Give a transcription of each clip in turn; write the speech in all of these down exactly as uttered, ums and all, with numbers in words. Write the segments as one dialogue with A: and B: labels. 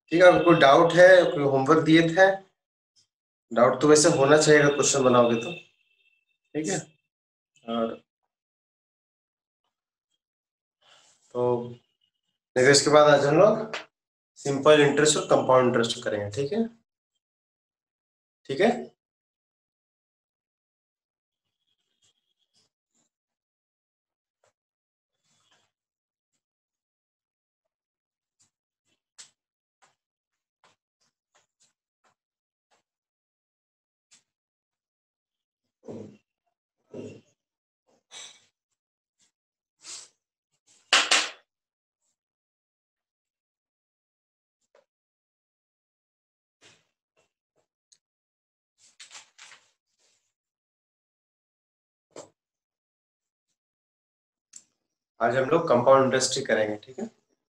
A: ठीक है, कोई डाउट है? कोई होमवर्क दिए थे? डाउट तो वैसे होना चाहिए अगर क्वेश्चन बनाओगे तो। ठीक है, और तो देखो इसके बाद आज हम लोग सिंपल इंटरेस्ट और कंपाउंड इंटरेस्ट करेंगे। ठीक है, ठीक है। आज हम लोग कंपाउंड इंटरेस्ट ही करेंगे। ठीक है,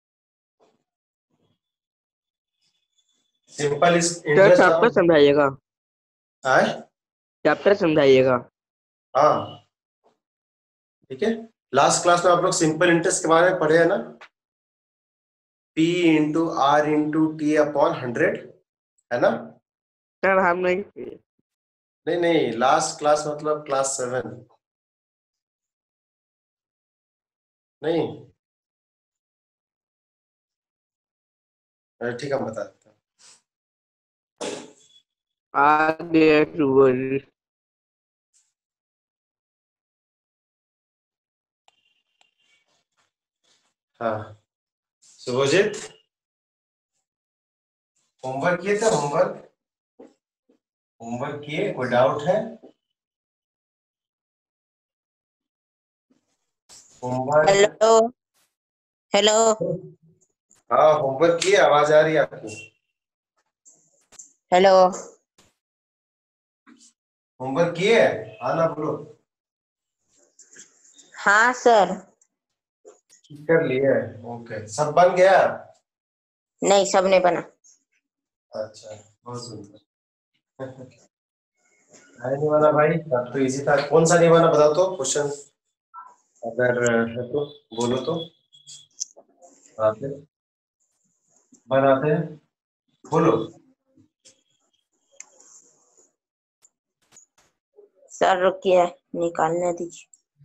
A: सिंपल इस
B: सर
A: इंटरेस्ट
B: चैप्टर समझाइएगा,
A: आए।
B: चैप्टर समझाइएगा।
A: हाँ, ठीक है। लास्ट क्लास में आप लोग सिंपल इंटरेस्ट के बारे में पढ़े हैं ना? P into R into T upon hundred, है ना?
B: सर हम नहीं,
A: नहीं नहीं, लास्ट क्लास मतलब क्लास सेवन। नहीं, अरे ठीक है, हम बता देते हैं।
B: आगे बोलिए।
A: हाँ, शुभजीत, होमवर्क किए थे? होमवर्क होमवर्क किए? कोई डाउट है? होमवर्क?
C: Hello hello.
A: हाँ, होमवर्क किए? आवाज आ रही है आपकी?
C: हेलो।
A: होमवर्क किए? हाँ ना, बोलो।
C: हाँ सर।
A: कर लिए? ओके, सब बन गया?
C: नहीं, सब नहीं बना।
A: अच्छा, बहुत सुंदर। है नहीं बना भाई, अब तो इजी था। कौन सा नहीं बना बताओ तो, क्वेश्चन अगर है तो बोलो तो। आते बनाते हैं, बोलो।
C: सर रुकिए, निकालने दीजिए।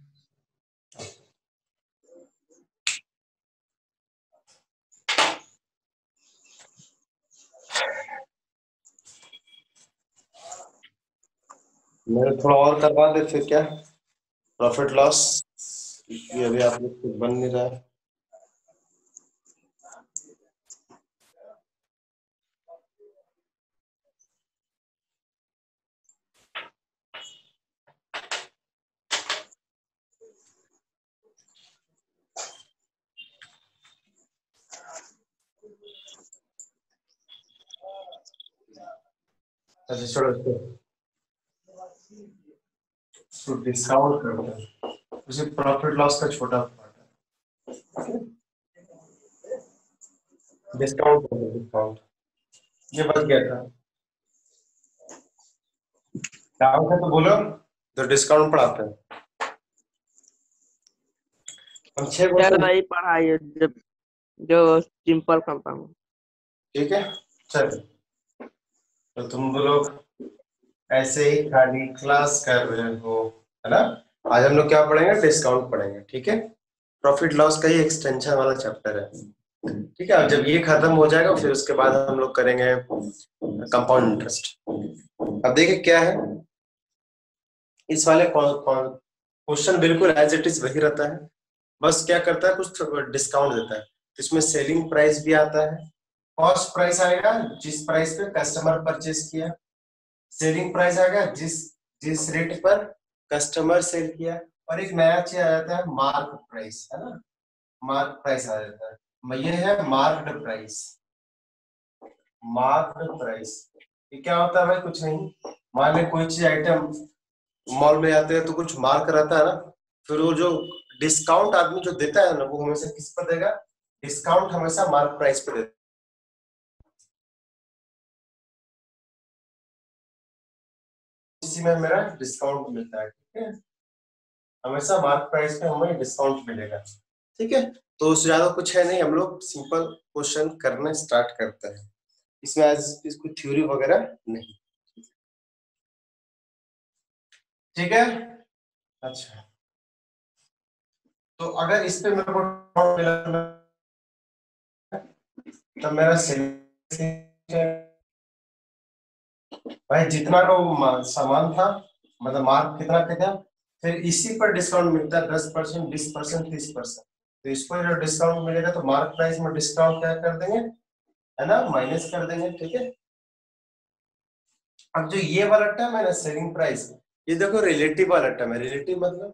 A: मेरे थोड़ा और करवा दे फिर क्या, प्रॉफिट लॉस, ये अभी आप लोग कुछ बन नहीं रहा है। अच्छा छोड़ो इसको, डिस्काउंट करते हैं, उसे प्रॉफिट लॉस का छोटा पार्ट है। डिस्काउंट कर दो, डिस्काउंट। ये बच गया था, डाउट है तो बोलो, तो डिस्काउंट पढ़ाते हैं हम। छह
B: सर
A: क्वेश्चन।
B: वही पढ़ाइए जो जो सिंपल कंपाउंड।
A: ठीक है, चलो तो तुम लोग ऐसे ही खाली क्लास कर रहे हो, है ना? आज हम लोग क्या पढ़ेंगे? डिस्काउंट पढ़ेंगे। ठीक है, प्रॉफिट लॉस का ही एक्सटेंशन वाला चैप्टर है। ठीक है, अब जब ये खत्म हो जाएगा फिर उसके बाद हम लोग करेंगे कंपाउंड इंटरेस्ट। अब देखिए क्या है इस वाले क्वेश्चन, बिल्कुल एज इट इज वही रहता है, बस क्या करता है कुछ डिस्काउंट देता है। इसमें सेलिंग प्राइस भी आता है, कॉस्ट प्राइस आएगा जिस प्राइस पे कस्टमर परचेज किया, सेलिंग प्राइस आएगा जिस जिस रेट पर कस्टमर सेल किया, और एक नया चीज आ जाता है मार्क प्राइस, है ना? मार्क प्राइस आ जाता है, ये है मार्क्ड प्राइस। मार्क्ड प्राइस ये क्या होता है भाई? कुछ नहीं, मान ले कोई चीज आइटम मॉल में आते हैं तो कुछ मार्क रहता है ना, फिर वो जो डिस्काउंट आदमी जो देता है ना वो हमेशा किस पर देगा? डिस्काउंट हमेशा मार्क प्राइस पे देता है। इसी में मेरा डिस्काउंट मिलता है। ठीक है, हमेशा मार्क प्राइस पे हमें डिस्काउंट मिलेगा। ठीक है, तो उससे ज्यादा कुछ है नहीं, हम लोग सिंपल क्वेश्चन करने स्टार्ट करते हैं। इसमें आज इसको थ्योरी वगैरह नहीं, ठीक है। अच्छा, तो अगर इस पे मेरे को मिला तो मेरा भाई जितना का सामान था, मतलब मार्क कितना का था, फिर इसी पर डिस्काउंट मिलता है दस परसेंट, बीस परसेंट, तीस परसेंट। तो इसको जो डिस्काउंट मिलेगा तो मार्क प्राइस में डिस्काउंट क्या कर देंगे, है ना, माइनस कर देंगे, ठीक है। अब जो ये वाला टर्म है ना सेलिंग प्राइस, ये देखो रिलेटिव वाला टर्म है। रिलेटिव मतलब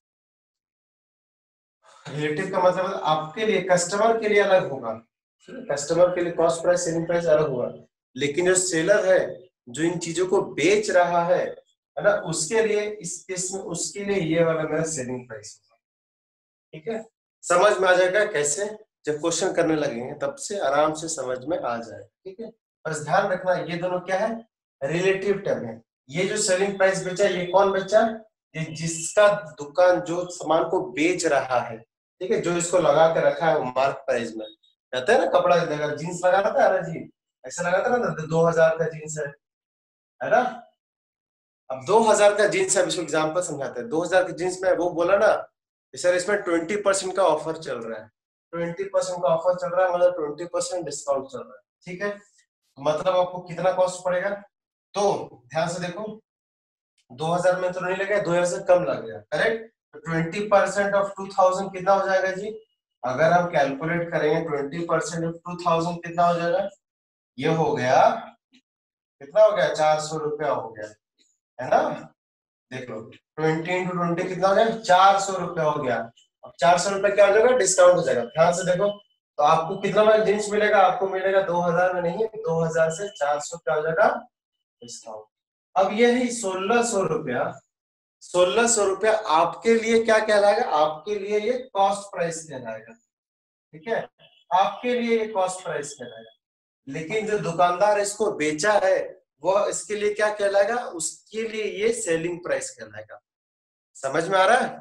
A: रिलेटिव का मतलब आपके लिए, कस्टमर के लिए अलग होगा, कस्टमर के लिए कॉस्ट प्राइस सेलिंग प्राइस अलग होगा, लेकिन जो सेलर है जो इन चीजों को बेच रहा है है ना, उसके लिए इस केस में उसके लिए ये वाला मेरा सेलिंग प्राइस होगा, ठीक है। समझ में आ जाएगा कैसे, जब क्वेश्चन करने लगेंगे तब से आराम से समझ में आ जाएगा, ठीक है। बस ध्यान रखना ये दोनों क्या है, रिलेटिव टर्म है। ये जो सेलिंग प्राइस बेचा ये कौन बेचा, ये जिसका दुकान जो सामान को बेच रहा है, ठीक है, जो इसको लगा के रखा है वो मार्क प्राइस में कहते हैं ना। कपड़ा देगा, जीन्स लगा रहता है ना जी, ऐसा लगा था ना, दो हजार का जीन्स है है ना। अब दो हजार का जीन्स है, इसको एग्जांपल समझाते हैं। दो हजार के जीन्स में वो बोला ना सर इसमें ट्वेंटी परसेंट का ऑफर चल रहा है, ट्वेंटी परसेंट का ऑफर चल रहा है, मतलब ट्वेंटी परसेंट डिस्काउंट चल रहा है, ठीक है। मतलब आपको कितना कॉस्ट पड़ेगा, तो ध्यान से देखो, दो हजार में तो नहीं लगेगा, दो हजार से कम लगेगा, करेक्ट। तो twenty percent off two thousand कितना हो जाएगा जी, अगर हम कैलकुलेट करेंगे twenty percent off two thousand कितना हो जाएगा, ये हो गया कितना हो गया, चार सौ रुपया हो गया, है ना। देख लो ट्वेंटी इंटू ट्वेंटी कितना हो गया, चार सौ रुपया हो गया। अब चार सौ रुपया क्या हो जाएगा, डिस्काउंट हो जाएगा। ध्यान से देखो, तो आपको कितना में जींस मिलेगा, आपको मिलेगा दो हजार में नहीं, दो हजार से चार सौ क्या हो जाएगा डिस्काउंट। अब यही सोलह सौ रुपया, सोलह सौ रुपया आपके लिए क्या कहलाएगा, आपके लिए ये कॉस्ट प्राइस कहलाएगा, ठीक है, आपके लिए ये कॉस्ट प्राइस कहलाएगा। लेकिन जो दुकानदार इसको बेचा है वो इसके लिए क्या कहलाएगा, उसके लिए ये सेलिंग प्राइस कहलाएगा। समझ में आ रहा है,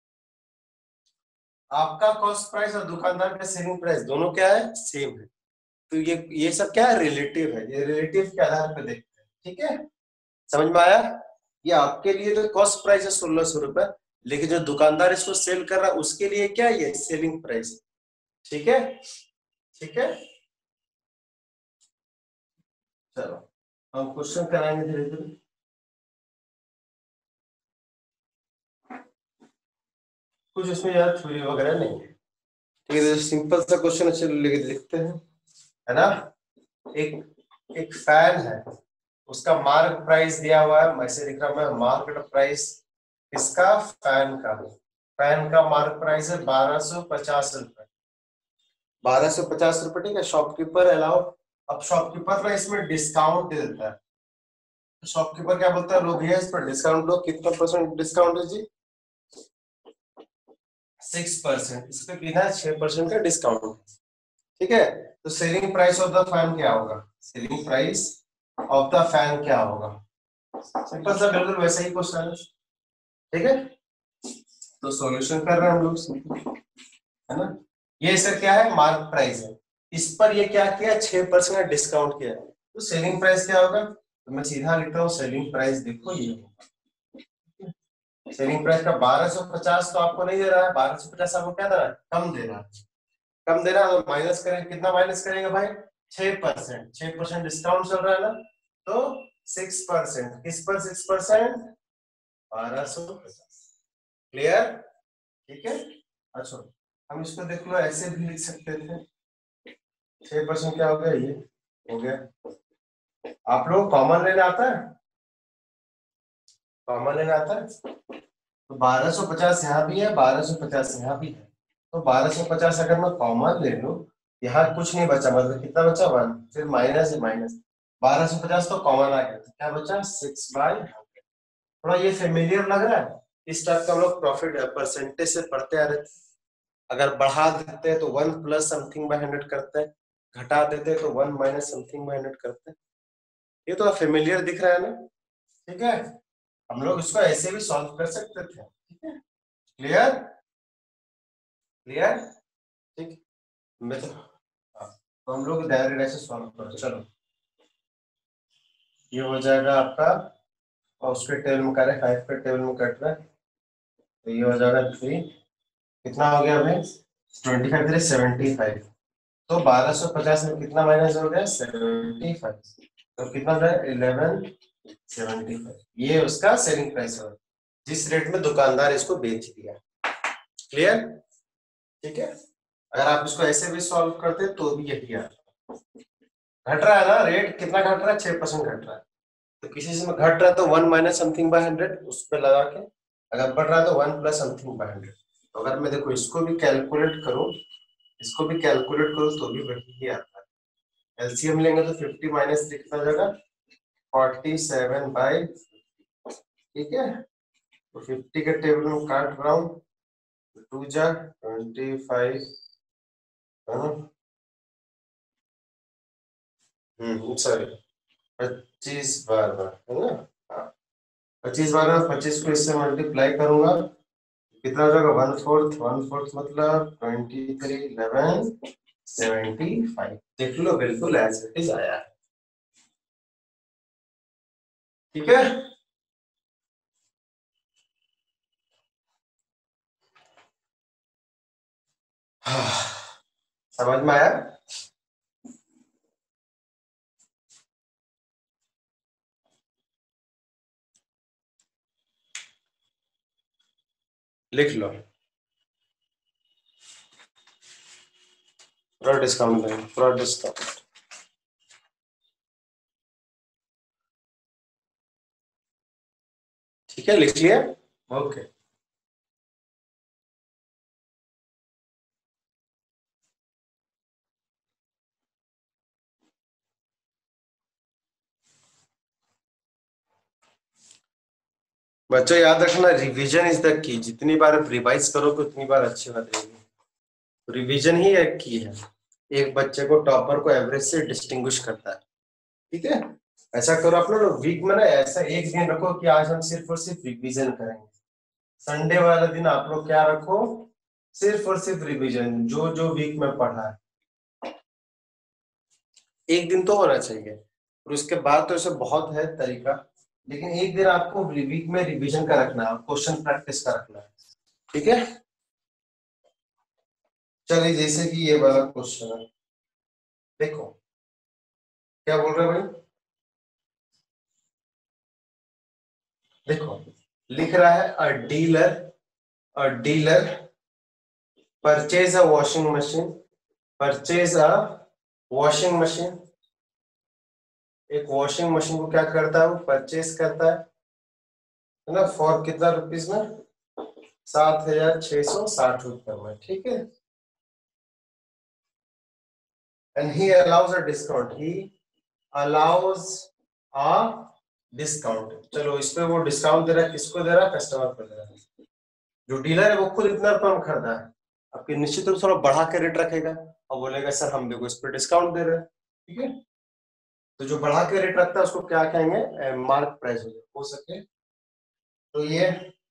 A: आपका कॉस्ट प्राइस और दुकानदार का सेलिंग प्राइस दोनों क्या है, सेम है। तो ये ये सब क्या है, रिलेटिव है, ये रिलेटिव के आधार पर देखते हैं, ठीक है। समझ में आया, ये आपके लिए तो कॉस्ट प्राइस है सोलह सौ रुपए, लेकिन जो दुकानदार इसको सेल कर रहा है उसके लिए क्या है, ये सेलिंग प्राइस, ठीक है, ठीक है। चलो हम क्वेश्चन कराएंगे धीरे धीरे। कुछ इसमें यार थ्योरी वगैरह नहीं है, ठीक है। सिंपल सा क्वेश्चन अच्छे लिखते हैं, है ना। एक एक फैन है, उसका मार्क प्राइस दिया हुआ है, ऐसे लिख रहा मैं, मार्केट प्राइस इसका फैन का, फैन का मार्क प्राइस है बारह सौ पचास रुपए, बारह सौ पचास रुपए, ठीक है। शॉपकीपर अलाउ, अब शॉपकीपर ना इसमें डिस्काउंट दे देता है, शॉपकीपर क्या बोलता है, लो भैया इस पर डिस्काउंट लो, कितना परसेंट डिस्काउंट है जी, सिक्स परसेंट, इस पे कितना है, छह परसेंट का डिस्काउंट, ठीक है। तो selling price of the fan क्या होगा, selling price of the fan क्या होगा, सिंपल सा बिल्कुल वैसा ही क्वेश्चन है, ठीक है। तो सॉल्यूशन कर रहे हैं हम लोग, है ना। ये सर क्या है, मार्क प्राइस है, इस पर ये क्या किया, छह परसेंट का डिस्काउंट किया, तो सेलिंग प्राइस क्या होगा, तो मैं सीधा लिखता हूँ सेलिंग प्राइस, देखो ये सेलिंग प्राइस का बारह सौ पचास तो आपको नहीं दे रहा है, बारह सौ पचास आपको क्या दे रहा है, कम दे रहा है, कम दे रहा है, तो माइनस करें, कितना माइनस करेंगे भाई, छह परसेंट, छह परसेंट डिस्काउंट चल रहा है ना, तो सिक्स परसेंट, किस पर सिक्स परसेंट, बारह सौ पचास, क्लियर, ठीक है। अच्छा हम इसको देख लो, ऐसे भी लिख सकते थे, छह परसेंट क्या हो गया, ये हो गया। आप लोग कॉमन लेना आता है, कॉमन लेना आता है, तो बारह सौ पचास यहाँ भी है, बारह सौ पचास यहाँ भी है, तो बारह सौ पचास अगर मैं कॉमन ले लूं, यहाँ कुछ नहीं बचा, मतलब कितना बचा, वन, फिर माइनस है माइनस, बारह सौ पचास तो कॉमन आ गया, तो क्या बचा, सिक्स बाई हंड्रेड। थोड़ा ये फेमिलियर लग रहा है, इस टाइप का हम लोग प्रॉफिट परसेंटेज से पढ़ते आ रहे थे। अगर बढ़ा देते हैं तो one plus something by hundred करते हैं, घटा देते हैं तो one minus something by hundred करते हैं, ये तो फेमिलियर दिख रहा है ना, ठीक है। हम लोग इसको ऐसे भी सॉल्व कर सकते थे, ठीक है, क्लियर, क्लियर, ठीक। मैं तो हाँ, तो हम लोग डायरेक्ट ऐसे सॉल्व करो, चलो ये हो जाएगा आपका, और उसके टेबल में कर रहे फाइव के टेबल में कट रहा है, तो ये हो जाएगा थ्री, कितना हो गया भाई, twenty five three seventy five, तो बारह सौ पचास में कितना माइनस हो गया, सेवेंटी फाइव, तो कितना हो गया इलेवन सेवेंटी फाइव। ये उसका सेलिंग प्राइस है, जिस रेट में दुकानदार इसको बेच दिया। क्लियर, ठीक है। अगर आप इसको ऐसे भी सॉल्व करते तो भी यही आता। घट रहा है ना रेट, कितना घट रहा है, छह परसेंट घट रहा है, तो किसी से में घट रहा है तो one minus something by hundred उस पर लगा के, अगर बढ़ रहा है तो one plus something by hundred. तो अगर मैं देखो इसको भी कैलकुलेट करूं, इसको भी कैलकुलेट करूं तो भी वही ही आता है। एलसीएम लेंगे तो फिफ्टी माइनस कितना हो जाएगा, फोर्टी सेवन बाई, ठीक है। तो फिफ्टी के टेबल में काट रहा हूँ, टू जा ट्वेंटी फाइव, हम्म सॉरी पच्चीस बार बार है ना, हाँ पच्चीस बार में पच्चीस को इससे मल्टीप्लाई करूंगा, कितना हो जाएगा, वन फोर्थ, वन फोर्थ मतलब twenty three eleven seventy five. देख लो बिल्कुल एज इट इज आया है, ठीक है। समझ में आया, लिख लो, पूरा डिस्काउंट देंगे, पूरा डिस्काउंट, ठीक है, लिख लिया, ओके। बच्चों याद रखना, रिवीजन इज द की, जितनी बार आप रिवाइज करोगे उतनी बार अच्छी बात रहेगी। रिवीजन ही एक की है, एक बच्चे को, टॉपर को एवरेज से डिस्टिंग्विश करता है, ठीक है। ऐसा करो आप लोग वीक में ना, ऐसा एक दिन रखो कि आज हम सिर्फ और सिर्फ रिवीजन करेंगे। संडे वाला दिन आप लोग क्या रखो, सिर्फ और सिर्फ रिवीजन, जो जो वीक में पढ़ा है, एक दिन तो होना चाहिए। और उसके बाद तो ऐसे बहुत है तरीका, लेकिन एक दिन आपको वीक में रिवीजन का रखना है, क्वेश्चन प्रैक्टिस का रखना है, ठीक है। चलिए जैसे कि ये वाला क्वेश्चन है, देखो क्या बोल रहे हैं भाई, देखो लिख रहा है a dealer, a dealer purchase a washing machine, purchase a washing machine, एक वॉशिंग मशीन को क्या करता है, वो परचेज करता है, है ना, फॉर कितना रुपीज में, सात हजार छह सौ साठ रुपए में, ठीक है। And he allows a discount, he allows a discount, चलो इस पे वो डिस्काउंट दे रहा है, किसको दे रहा है, कस्टमर को दे रहा है। जो डीलर है वो खुद इतना रुपए में खरीदा है, आपकी निश्चित रूप से थोड़ा बढ़ा के रेट रखेगा और बोलेगा सर हम देखो इस पे डिस्काउंट दे रहे हैं, ठीक है। तो जो बढ़ा के रेट रखता है उसको क्या कहेंगे, मार्क प्राइस हो सके। तो ये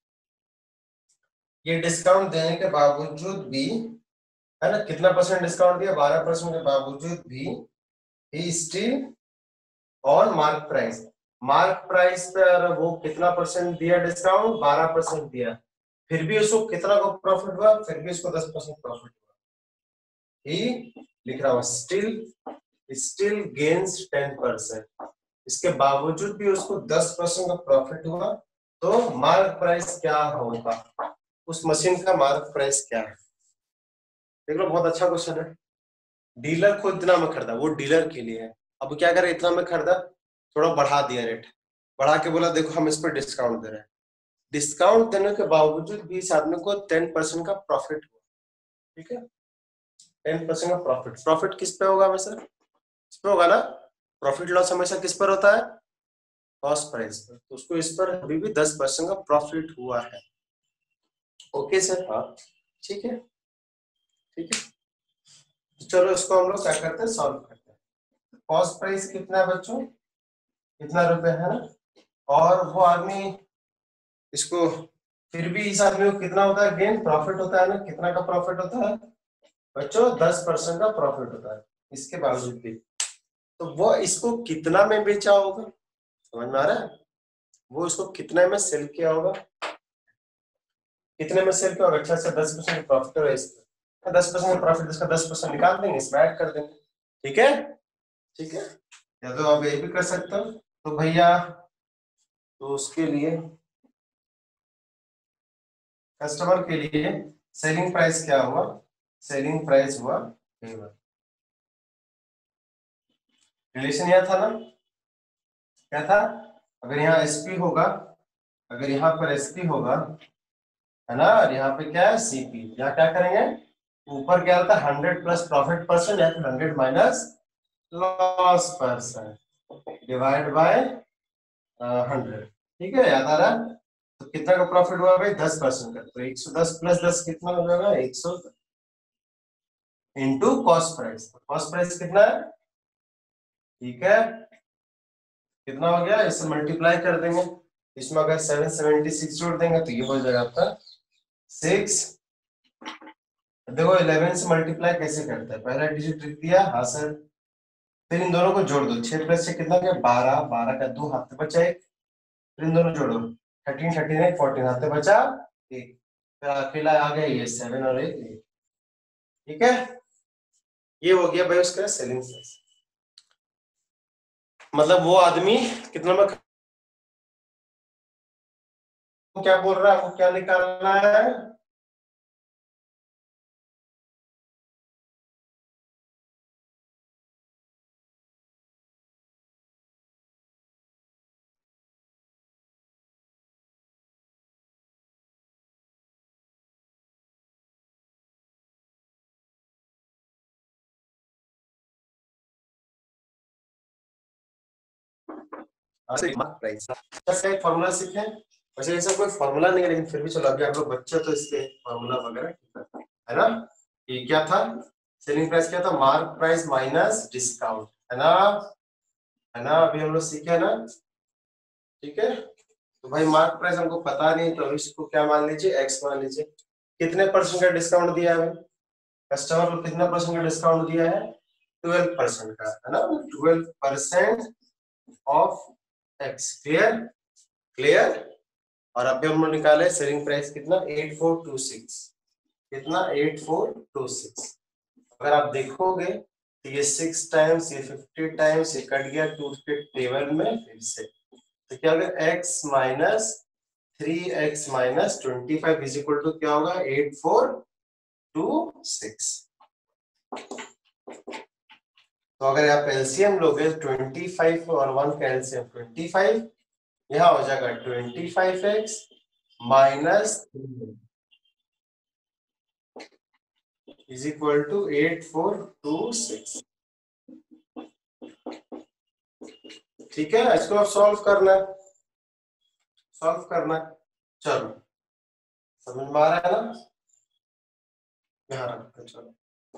A: ये डिस्काउंट देने के बावजूद भी, है ना, कितना परसेंट डिस्काउंट दिया, बारह परसेंट के बावजूद भी he still on mark price, mark price पर वो कितना परसेंट दिया डिस्काउंट, बारह परसेंट दिया, फिर भी उसको कितना को प्रॉफिट हुआ, फिर भी उसको दस परसेंट प्रॉफिट हुआ, ही लिख रहा हूं still still gains ten percent, इसके बावजूद भी उसको दस परसेंट का प्रॉफिट हुआ, तो मार्क प्राइस क्या होगा, उस मशीन का मार्क प्राइस क्या है। देख लो बहुत अच्छा क्वेश्चन है। डीलर खुद इतना में खरीदा, वो डीलर के लिए है, अब क्या करे, इतना में खरीदा, थोड़ा बढ़ा दिया रेट, बढ़ा के बोला देखो हम इस पर डिस्काउंट दे रहे हैं, डिस्काउंट देने के बावजूद भी इस आदमी को टेन परसेंट का प्रॉफिट हुआ, ठीक है, टेन परसेंट का प्रॉफिट। प्रॉफिट किस पे होगा वैसे, इस पे होगा ना, प्रॉफिट लॉस हमेशा किस पर होता है, कॉस्ट प्राइस पर, तो उसको इस पर अभी भी दस परसेंट का प्रॉफिट हुआ है। ओके सर, हाँ ठीक है, ठीक है। चलो इसको हम लोग क्या करते हैं, सॉल्व करते हैं। कॉस्ट प्राइस कितना है बच्चों, कितना रुपए है ना, और वो आदमी इसको, फिर भी इस आदमी को कितना होता है गेन, प्रॉफिट होता है ना, कितना का प्रॉफिट होता है बच्चों, दस परसेंट का प्रॉफिट होता है, इसके बावजूद भी, तो वो इसको कितना में बेचा होगा, समझ में आ रहा है? वो इसको कितने में सेल किया होगा, कितने में सेल किया होगा, अच्छा से दस परसेंट प्रॉफिट है इसका, दस परसेंट प्रॉफिट, इसका दस परसेंट निकाल देंगे, इसमें ऐड कर देंगे। ठीक है, ठीक है, या तो आप ये भी कर सकते हो। तो भैया तो उसके लिए कस्टमर के लिए सेलिंग प्राइस क्या हुआ, सेलिंग प्राइस हुआ रिलेशन यह था ना, क्या था, अगर यहाँ एसपी होगा, अगर यहाँ पर एसपी होगा है ना, और यहाँ पे क्या है सीपी, यहाँ क्या करेंगे, ऊपर क्या होता है हंड्रेड प्लस प्रॉफिट परसेंट या फिर hundred minus loss percent divide by hundred. ठीक है, याद आ रहा है? तो कितना का प्रॉफिट हुआ भाई, दस परसेंट का, तो एक सौ दस प्लस दस कितना हो जाएगा, एक सौ into cost price, cost price कितना है, ठीक है, कितना हो गया, इसे मल्टीप्लाई कर देंगे, इसमें अगर सेवन सेवेंटी सिक्स जोड़ देंगे तो ये हो जाएगा आपका सिक्स। देखो इलेवन से मल्टीप्लाई कैसे करते हैं, पहला डिजिट लिख दिया, हाँ सर, फिर इन दोनों को जोड़ दो, छह प्लस छह कितना गया बारह, बारह का दो हाथ बचा एक, फिर इन दोनों जोड़ो, थर्टीन थर्टीन एक फोर्टीन हाथ बचा एक, फिर अकेला आ गया ये सेवन और एक, ठीक है, ये हो गया भाई उसका सेलिंग प्राइस। मतलब वो आदमी कितना में, क्या बोल रहा है, आपको क्या निकालना है, प्राइस का एक फॉर्मूला सीखे, वैसे ऐसा कोई फॉर्मूला नहीं है, लेकिन फिर भी चलो अभी आप लोग बच्चे तो इसके फॉर्मूला वगैरह है ना। ये क्या था, सेलिंग प्राइस क्या था, मार्क प्राइस माइनस डिस्काउंट, है ना, है ना, अभी हम लोग सीखे ना, ठीक है। तो भाई मार्क प्राइस हमको पता नहीं, तो इसको क्या मान लीजिए, एक्स मान लीजिए, कितने परसेंट का डिस्काउंट दिया है कस्टमर को, कितना परसेंट का डिस्काउंट दिया है, ट्वेल्व परसेंट का, है ना, twelve percent of x, clear, clear. और अभी हम लोग निकाले सेलिंग प्राइस कितना, एट फोर टू सिक्स, कितना एट फोर टू सिक्स। अगर आप देखोगे तो ये सिक्स टाइम्स, ये फिफ्टी टाइम्स, ये कट गया टू के टेबल में फिर से, तो क्या होगा, x minus three x minus twenty five is equal to क्या होगा, एट फोर टू सिक्स। तो अगर आप एलसीएम लोगे ट्वेंटी फाइव और वन का एलसीएम ट्वेंटी फाइव, यहाँ हो जाएगा twenty five x minus is equal to eight four two six. ठीक है, इसको आप सॉल्व करना है, सॉल्व करना है, चलो समझ में आ रहा है ना, यहाँ रखते चलो।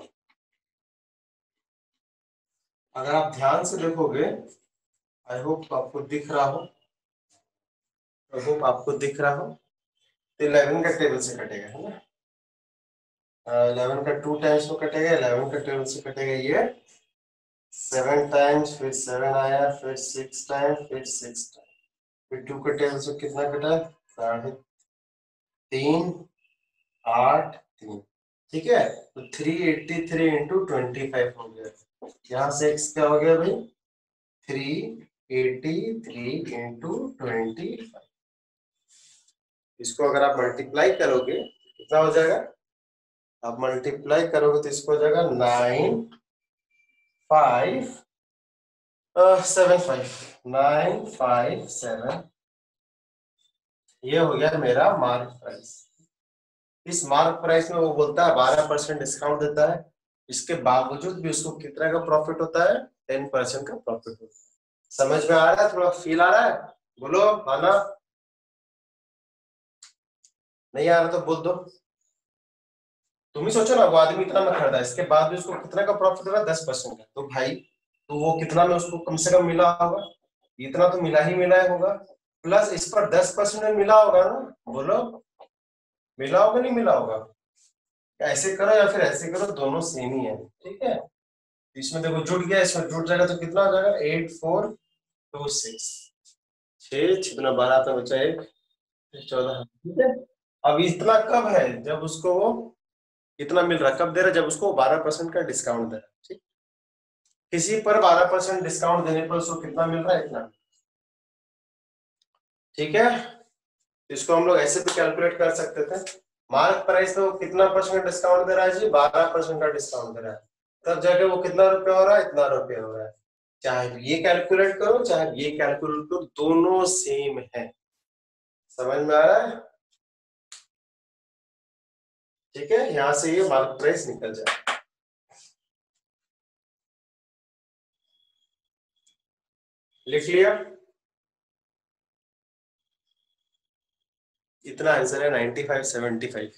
A: अगर आप ध्यान से देखोगे, आई होप आपको दिख रहा हो, आई होप आपको दिख रहा हो, तो इलेवन का टेबल से कटेगा, है ना, इलेवन का टू टाइम्स में कटेगा, इलेवन का टेबल से कटेगा ये सेवन टाइम्स, फिर सेवन आया, फिर सिक्स टाइम्स, फिर सिक्स टाइम्स, फिर टू का टेबल से कितना कटा, साढ़े तीन, आठ, तीन, ठीक है, तो three eighty three into twenty five हो गया, यहाँ से x क्या हो गया भाई, three eighty three into twenty five. इसको अगर आप मल्टीप्लाई करोगे कितना हो जाएगा, आप मल्टीप्लाई करोगे तो इसको हो जाएगा nine five seven five, nine five seven, ये हो गया मेरा मार्क प्राइस। इस मार्क प्राइस में वो बोलता है बारह परसेंट डिस्काउंट देता है, इसके बावजूद भी उसको कितना का प्रॉफिट होता है, टेन परसेंट का प्रॉफिट होता है। समझ में आ रहा है, थोड़ा फील आ रहा है, बोलो आना, नहीं आ रहा तो बोल दो। तुम ही सोचो ना, वो आदमी इतना में खरीदा, इसके बाद भी उसको कितना का प्रॉफिट हो रहा है, दस परसेंट का, तो भाई तो वो कितना में उसको कम से कम मिला होगा, इतना तो मिला ही मिला होगा, प्लस इस पर दस परसेंट में मिला होगा ना, बोलो मिला होगा नहीं मिला होगा, ऐसे करो या फिर ऐसे करो, दोनों सेम ही है, ठीक है। इसमें देखो जुड़ गया, इसमें जुड़ जाएगा तो कितना हो जाएगा, एट फोर टू सिक्स, छह छिपना बारह तो बचा एक, चौदह। ठीक है, अब इतना कब है, जब उसको वो इतना मिल रहा, कब दे रहा है, जब उसको बारह परसेंट का डिस्काउंट दे रहा है। ठीक, किसी पर बारह परसेंट डिस्काउंट देने पर उसको कितना मिल रहा है, इतना। ठीक है, इसको हम लोग ऐसे भी कैलकुलेट कर सकते थे, मार्क प्राइस पे वो कितना परसेंट डिस्काउंट दे रहा है जी, बारह परसेंट का डिस्काउंट दे रहा है, तब जाके वो कितना रुपया हो रहा है, इतना रुपया हो रहा है। चाहे ये कैलकुलेट करो चाहे ये कैलकुलेट करो, दोनों सेम है। समझ में आ रहा है? ठीक है, यहां से ये मार्क प्राइस निकल जाए। लिख लिया, इतना आंसर है नाइन्टी फाइव सेवेंटी फाइव।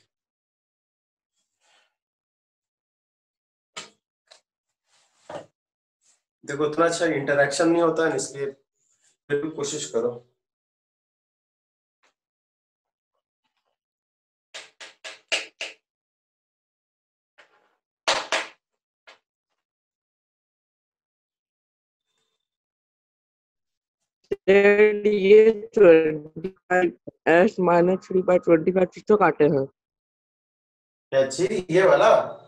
A: देखो उतना अच्छा इंटरेक्शन नहीं होता है, इसलिए फिर भी कोशिश करो।
B: ये twenty five S minus three by twenty five किसको काटे हैं?
A: क्या चीज, ये वाला,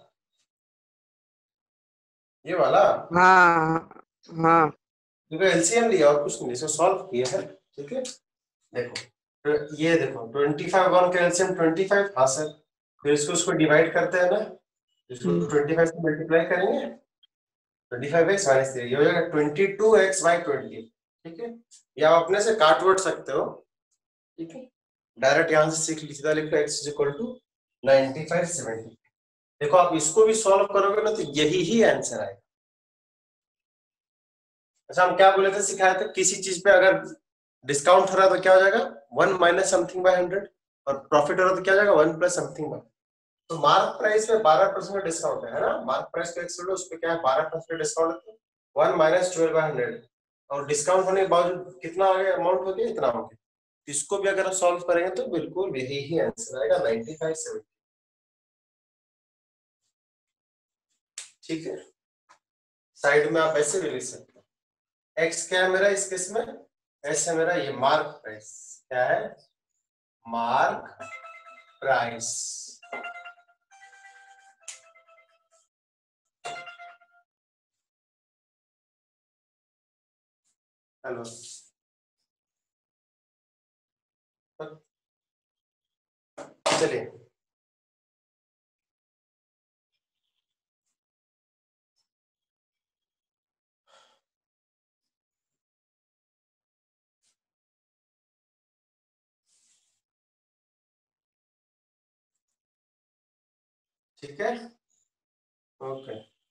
A: ये वाला
B: हाँ हाँ
A: देखो एलसीएम लिया और कुछ नहीं, इसको सॉल्व किया है। ठीक है, देखो ये देखो ट्वेंटी फाइव वन का एलसीएम ट्वेंटी फाइव, हाँ सर, फिर इसको उसको डिवाइड करते हैं ना, इसको ट्वेंटी फाइव से मल्टीप्लाई करेंगे, twenty five x minus three, ये हो जाएगा twenty two x by twenty. ठीक है, या आप अपने से काट वट सकते हो। ठीक है, डायरेक्ट यहां से सीख सीधा लिख लो x is equal to ninety five seventy. देखो आप इसको भी सॉल्व करोगे ना तो यही ही आंसर आएगा। अच्छा, हम क्या बोले थे, सिखाए थे, किसी चीज पे अगर डिस्काउंट हो रहा है तो क्या हो जाएगा, one minus something by hundred, और प्रॉफिट हो रहा है तो क्या हो जाएगा, वन प्लस समथिंग बाय। तो मार्क प्राइस में बारह परसेंट डिस्काउंट है ना, मार्क प्राइस पे एक्स उस पे क्या है, बारह परसेंट डिस्काउंट है, one minus twelve by hundred, और डिस्काउंट होने के बावजूद कितना आ गया, अमाउंट हो गया, इतना हो गया। इसको भी अगर सॉल्व करेंगे तो बिल्कुल यही ही आंसर आएगा, नाइन्टी फाइव सेवेंटी। ठीक है, साइड में आप ऐसे भी लिख सकते हो, एक्स क्या है मेरा इस केस में, एस है मेरा, ये मार्क प्राइस क्या है, मार्क प्राइस। हेलो, चलिए ठीक है, ओके।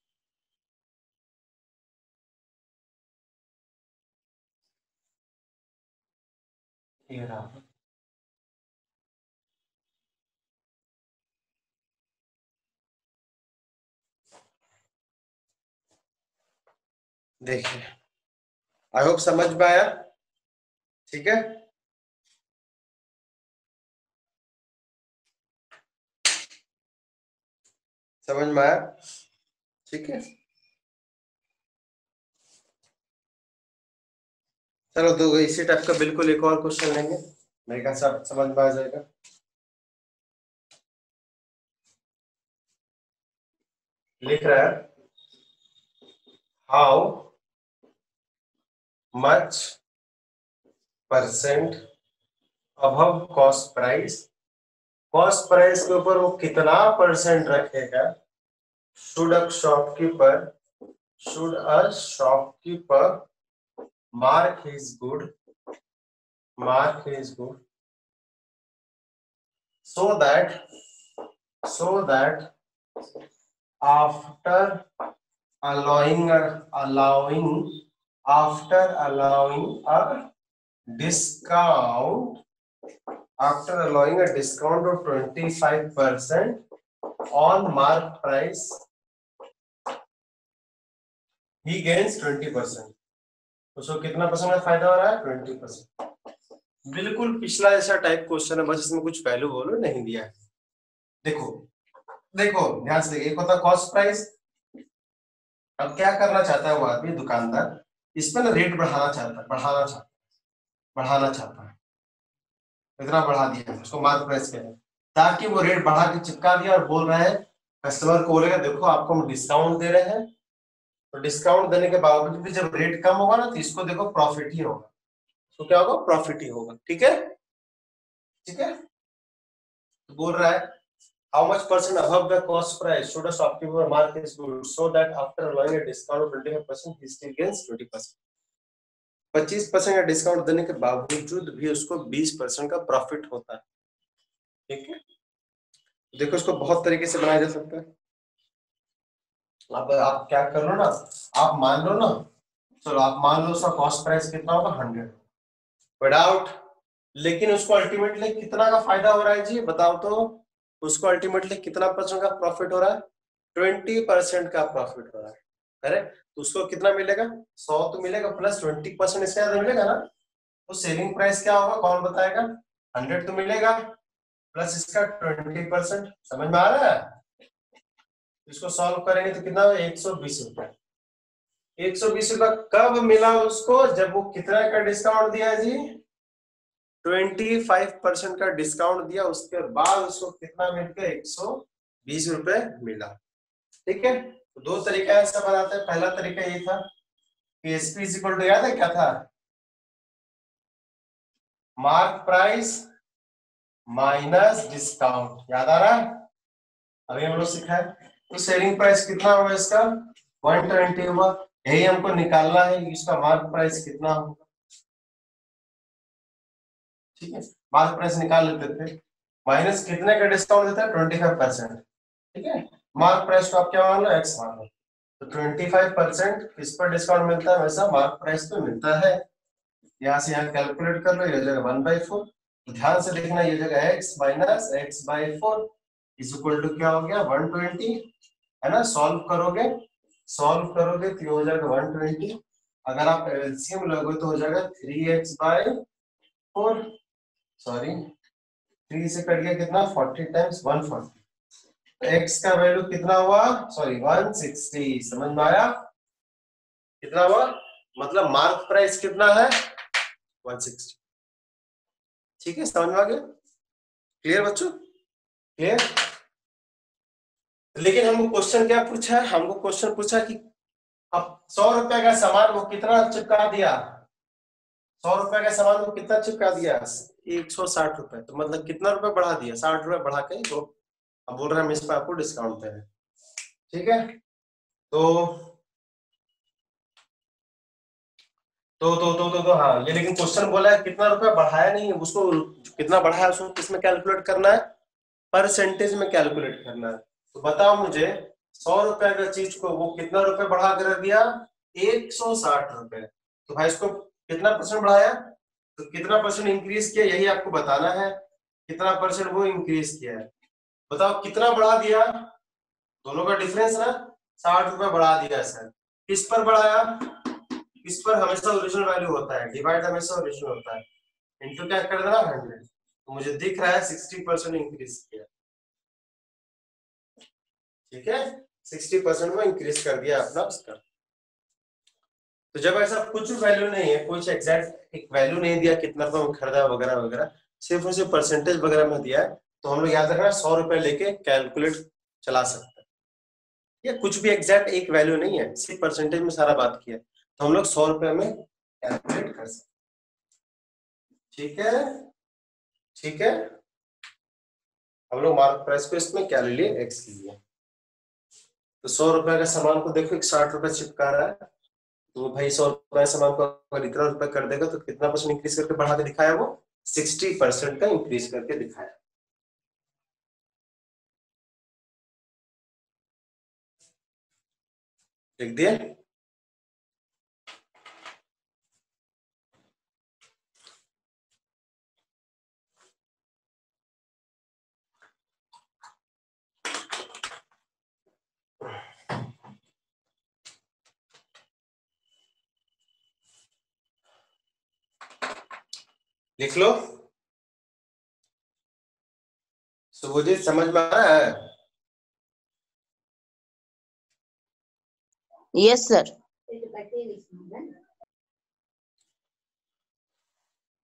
A: ये रहा, देखिए, आई होप समझ में आया। ठीक है, समझ में आया। ठीक है, चलो तो इसी टाइप का बिल्कुल एक और क्वेश्चन लेंगे, मेरे ख्याल से आपको समझ में आ जाएगा। लिख रहा है, how much percent above cost price, cost price के ऊपर वो कितना परसेंट रखेगा, should a shopkeeper should a shopkeeper mark his good mark his good so that so that after allowing allowing after allowing a discount after allowing a discount of twenty-five percent on mark price he gains twenty percent। उसको कितना percent का फायदा हो रहा है, twenty percent. बिल्कुल पिछला जैसा टाइप क्वेश्चन है, बस इसमें कुछ वैल्यू वैल्यू नहीं दिया है। देखो देखो ध्यान से देखिए, एक होता है कॉस्ट प्राइस। अब क्या करना चाहता है वो आदमी दुकानदार, इस पे ना रेट बढ़ाना चाहता है बढ़ाना चाहता है बढ़ाना चाहता है, इतना बढ़ा दिया, उसको मार्क प्राइस कहते हैं, ताकि वो रेट बढ़ा के चिपका दिया और बोल रहा है कस्टमर को, बोलेगा देखो आपको हम डिस्काउंट दे रहे हैं, तो डिस्काउंट देने के बावजूद भी जब रेट कम होगा ना तो इसको देखो प्रॉफिट ही होगा, तो क्या होगा, प्रॉफिट ही होगा। ठीक है, ठीक है, तो बोल रहा है how much percent above the cost price should a shopkeeper mark his goods so that after allowing a discount of twenty-five percent he still gains twenty percent, पच्चीस परसेंट का डिस्काउंट देने के बावजूद भी उसको बीस परसेंट का प्रॉफिट होता है। ठीक है, देखो इसको बहुत तरीके से बनाया जा सकता है। अब आप क्या कर लो ना, आप मान लो ना, चलो आप मान लो उसका कॉस्ट प्राइस कितना होगा, हंड्रेड विदाउट, लेकिन उसको अल्टीमेटली कितना का फायदा हो रहा है जी बताओ तो, उसको अल्टीमेटली कितना परसेंट का प्रॉफिट हो रहा है, ट्वेंटी परसेंट का प्रॉफिट हो रहा है, करेक्ट। तो उसको कितना मिलेगा, सौ तो मिलेगा प्लस ट्वेंटी परसेंट इससे ज्यादा मिलेगा ना, तो सेलिंग प्राइस क्या होगा कौन बताएगा, हंड्रेड तो मिलेगा प्लस इसका ट्वेंटी परसेंट, समझ में आ रहा है। इसको सॉल्व करेंगे तो कितना होगा, एक सौ बीस रुपए, एक सौ बीस रुपए कब मिला उसको, जब वो कितना का डिस्काउंट दिया जी, पच्चीस परसेंट का डिस्काउंट दिया, उसके बाद उसको कितना मिल गया, एक सौ बीस रुपए मिला। ठीक है, तो दो तरीका ऐसा बनाते हैं, पहला तरीका ये था कि एसपी इज इक्वल टू, याद है क्या था, मार्क प्राइस माइनस डिस्काउंट, याद आ रहा है, अभी हम लोग सीखा है। तो सेलिंग प्राइस कितना होगा इसका, वन ट्वेंटी होगा, यही हमको निकालना है इसका मार्क प्राइस कितना होगा। ठीक है, मार्क प्राइस निकाल लेते थे, माइनस कितने का डिस्काउंट देता है, ट्वेंटी फाइव परसेंट। ठीक है, मार्क प्राइस को आप क्या मान लो, एक्स मान लो, तो ट्वेंटी फाइव परसेंट किस पर डिस्काउंट मिलता है, वैसा मार्क प्राइस पे मिलता है। यहाँ से यहाँ कैलकुलेट कर लो, ये जगह वन बाई फोर, ध्यान से देखना, ये जगह x minus x by four is equal to क्या हो गया, वन ट्वेंटी, है ना। सॉल्व करोगे, सॉल्व करोगे तो ये हो जाएगा वन ट्वेंटी, अगर आप एलसीएम लोगे तो हो जाएगा three x by four, sorry three से कट गया कितना, forty times one forty, x का वैल्यू कितना हुआ, सॉरी वन सिक्सटी, समझ में आया कितना हुआ, मतलब मार्क प्राइस कितना है, वन सिक्सटी। ठीक है, समझ में आ गया, क्लियर बच्चों, क्लियर। लेकिन हमको क्वेश्चन क्या पूछा है, हमको क्वेश्चन पूछा कि अब सौ रुपए का सामान वो कितना चिपका दिया, सौ रुपए का सामान वो कितना चिपका दिया, एक सौ साठ रुपए, तो मतलब कितना रुपए बढ़ा दिया, साठ रुपए बढ़ा के, तो अब बोल रहे हैं हम इस पर आपको डिस्काउंट दे रहे हैं। ठीक है, तो तो तो तो तो, तो हाँ, ये लेकिन क्वेश्चन बोला है कितना रुपया बढ़ाया नहीं है, उसको कितना बढ़ाया उसको किसमें कैलकुलेट करना है, परसेंटेज में कैलकुलेट करना है। तो बताओ मुझे, सौ रुपए का चीज को वो कितना रुपए बढ़ा कर दिया, एक सौ साठ रुपए, तो भाई इसको कितना परसेंट बढ़ाया, तो कितना परसेंट इंक्रीज किया, यही आपको बताना है, कितना परसेंट वो इंक्रीज किया है, बताओ कितना बढ़ा दिया, दोनों का डिफरेंस ना, साठ रुपए बढ़ा दिया सर, किस पर बढ़ाया, इस पर हमेशा ओरिजिनल वैल्यू होता है, डिवाइड हमेशा ओरिजिनल होता है, इनटू क्या कर देना हंड्रेड, तो मुझे दिख रहा है सिक्सटी परसेंट इंक्रीज किया। ठीक है, सिक्सटी परसेंट में इंक्रीज कर दिया अपना उसका। तो जब ऐसा कुछ वैल्यू नहीं है, कुछ एग्जैक्ट एक वैल्यू नहीं दिया कितना रुपए में खरीदा वगैरह वगैरह, सिर्फ और सिर्फ परसेंटेज वगैरह में दिया है, तो हम लोग याद रखना सौ रुपए लेके कैलकुलेट चला सकते हैं, ये कुछ भी एग्जैक्ट एक वैल्यू नहीं है, सिर्फ परसेंटेज में सारा बात किया, तो हम लोग सौ रुपए में कैलकुलेट कर सकते। ठीक है, ठीक है, हम लोग मार्क प्राइस को इसमें क्या ले लिए, एक्स लिए, तो सौ रुपए का सामान को देखो एक साठ रुपए चिपका रहा है, तो भाई सौ रुपए सामान को अगर इतना रुपए कर देगा तो कितना परसेंट इंक्रीज करके बढ़ा के दिखाया, वो सिक्सटी परसेंट का इंक्रीज करके दिखाया। लिख दिए, लिख लो, सुबोजित समझ में आ रहा है,
C: यस सर।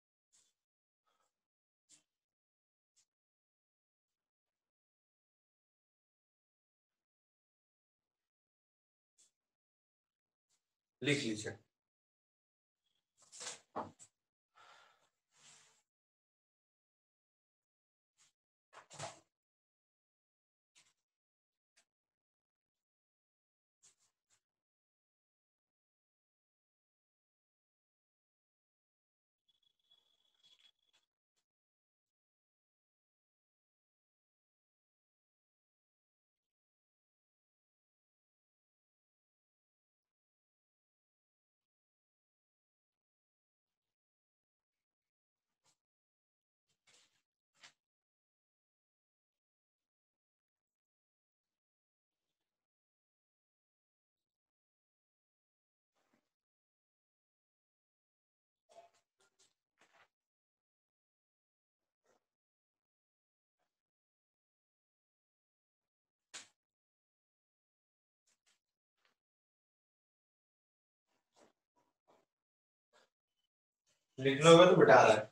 A: लिख लीजिए। लिख लोगे तो बिठा रहा है।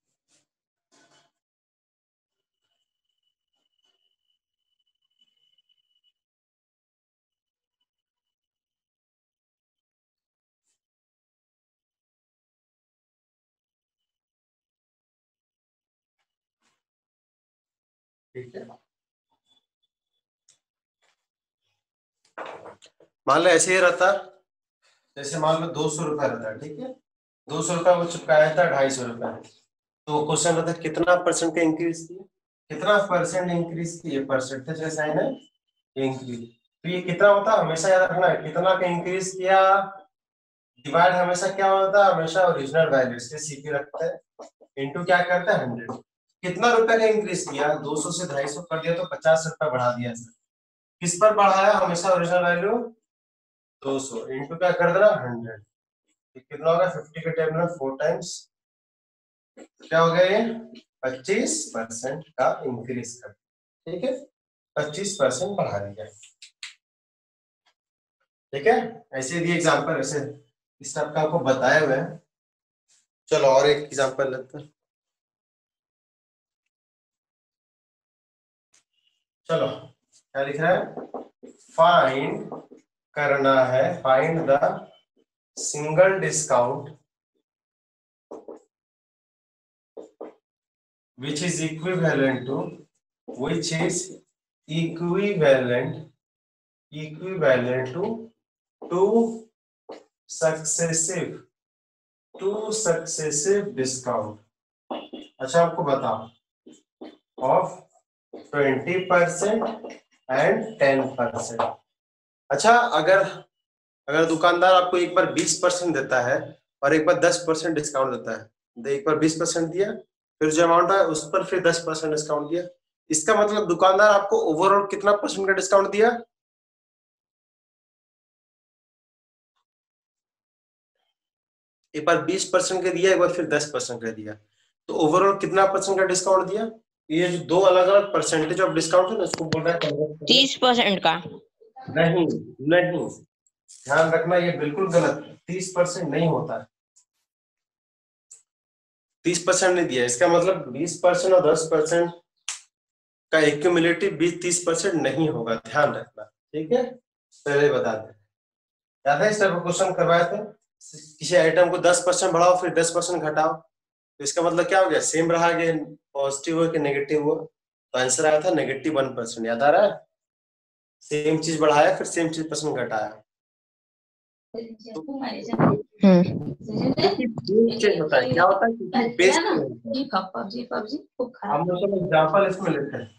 A: ठीक है, मान लो ऐसे ही रहता, जैसे मान लो दो सौ रुपया रहता है, ठीक है, दो सौ रुपया वो चिपकाया था ढाई सौ रुपया, तो क्वेश्चन रहता है कितना परसेंट का इंक्रीज किया, कितना परसेंट इंक्रीज किए, परसेंटेज का साइन है इंक्रीज, तो ये कितना होता है हमेशा याद रखना है, कितना का इंक्रीज किया डिवाइड हमेशा क्या होता है, हमेशा ओरिजिनल वैल्यू से सीपी रखते हैं इनटू क्या करता है हंड्रेड, कितना रुपए का इंक्रीज किया, दो सौ से ढाई सौ कर दिया तो पचास रुपए बढ़ा दिया सर, किस पर बढ़ाया, हमेशा ओरिजिनल वैल्यू दो सौ इनटू क्या कर देना हंड्रेड, कितना होगा फिफ्टी के टेबल में फोर टाइम्स, क्या हो गया ये पच्चीस परसेंट का इंक्रीज कर, ठीक है, पच्चीस परसेंट बढ़ा दिया, ठीक है, ऐसे दिए एग्जांपल, ऐसे इस टाइप का आपको बताए हुए हैं। चलो और एक एग्जांपल लेते हैं, चलो क्या लिख रहा है, फाइंड करना है, find the single discount which is equivalent to which is equivalent equivalent to two successive two successive discount, अच्छा आपको बताओ off twenty percent and ten percent, अच्छा अगर अगर दुकानदार आपको एक बार बीस परसेंट देता है और एक बार दस परसेंट डिस्काउंट देता है, तो एक बार बीस परसेंट दिया फिर जो अमाउंट है उस पर फिर दस परसेंट डिस्काउंट दिया, इसका मतलब दुकानदार आपको ओवरऑल कितना परसेंट का डिस्काउंट दिया, एक बार बीस परसेंट का दिया एक बार फिर दस परसेंट का दिया, तो ओवरऑल कितना परसेंट का डिस्काउंट दिया, ये जो दो अलग अलग परसेंटेज ऑफ डिस्काउंट है ना उसको बोल रहा है
C: तीस परसेंट का,
A: नहीं नहीं ध्यान रखना ये बिल्कुल गलत, तीस परसेंट नहीं होता है, तीस परसेंट नहीं दिया, इसका मतलब बीस परसेंट और दस परसेंट का एक्यूमुलेटिव बीस तीस परसेंट नहीं होगा, ध्यान रखना, ठीक है, पहले बता दें, याद है इस टाइप का क्वेश्चन करवाए थे, किसी आइटम को दस परसेंट बढ़ाओ फिर दस परसेंट घटाओ, तो इसका मतलब क्या हो गया, सेम रहा कि पॉजिटिव हो कि नेगेटिव हो, तो आंसर आया था नेगेटिव वन परसेंट, याद आ रहा है, सेम चीज बढ़ाया फिर सेम चीज परसेंट घटाया, चेंज होता है, क्या होता है क्योंकि बेस
D: पबजी पबजी खूब खराब,
A: हम लोग एग्जांपल इसमें लेते हैं,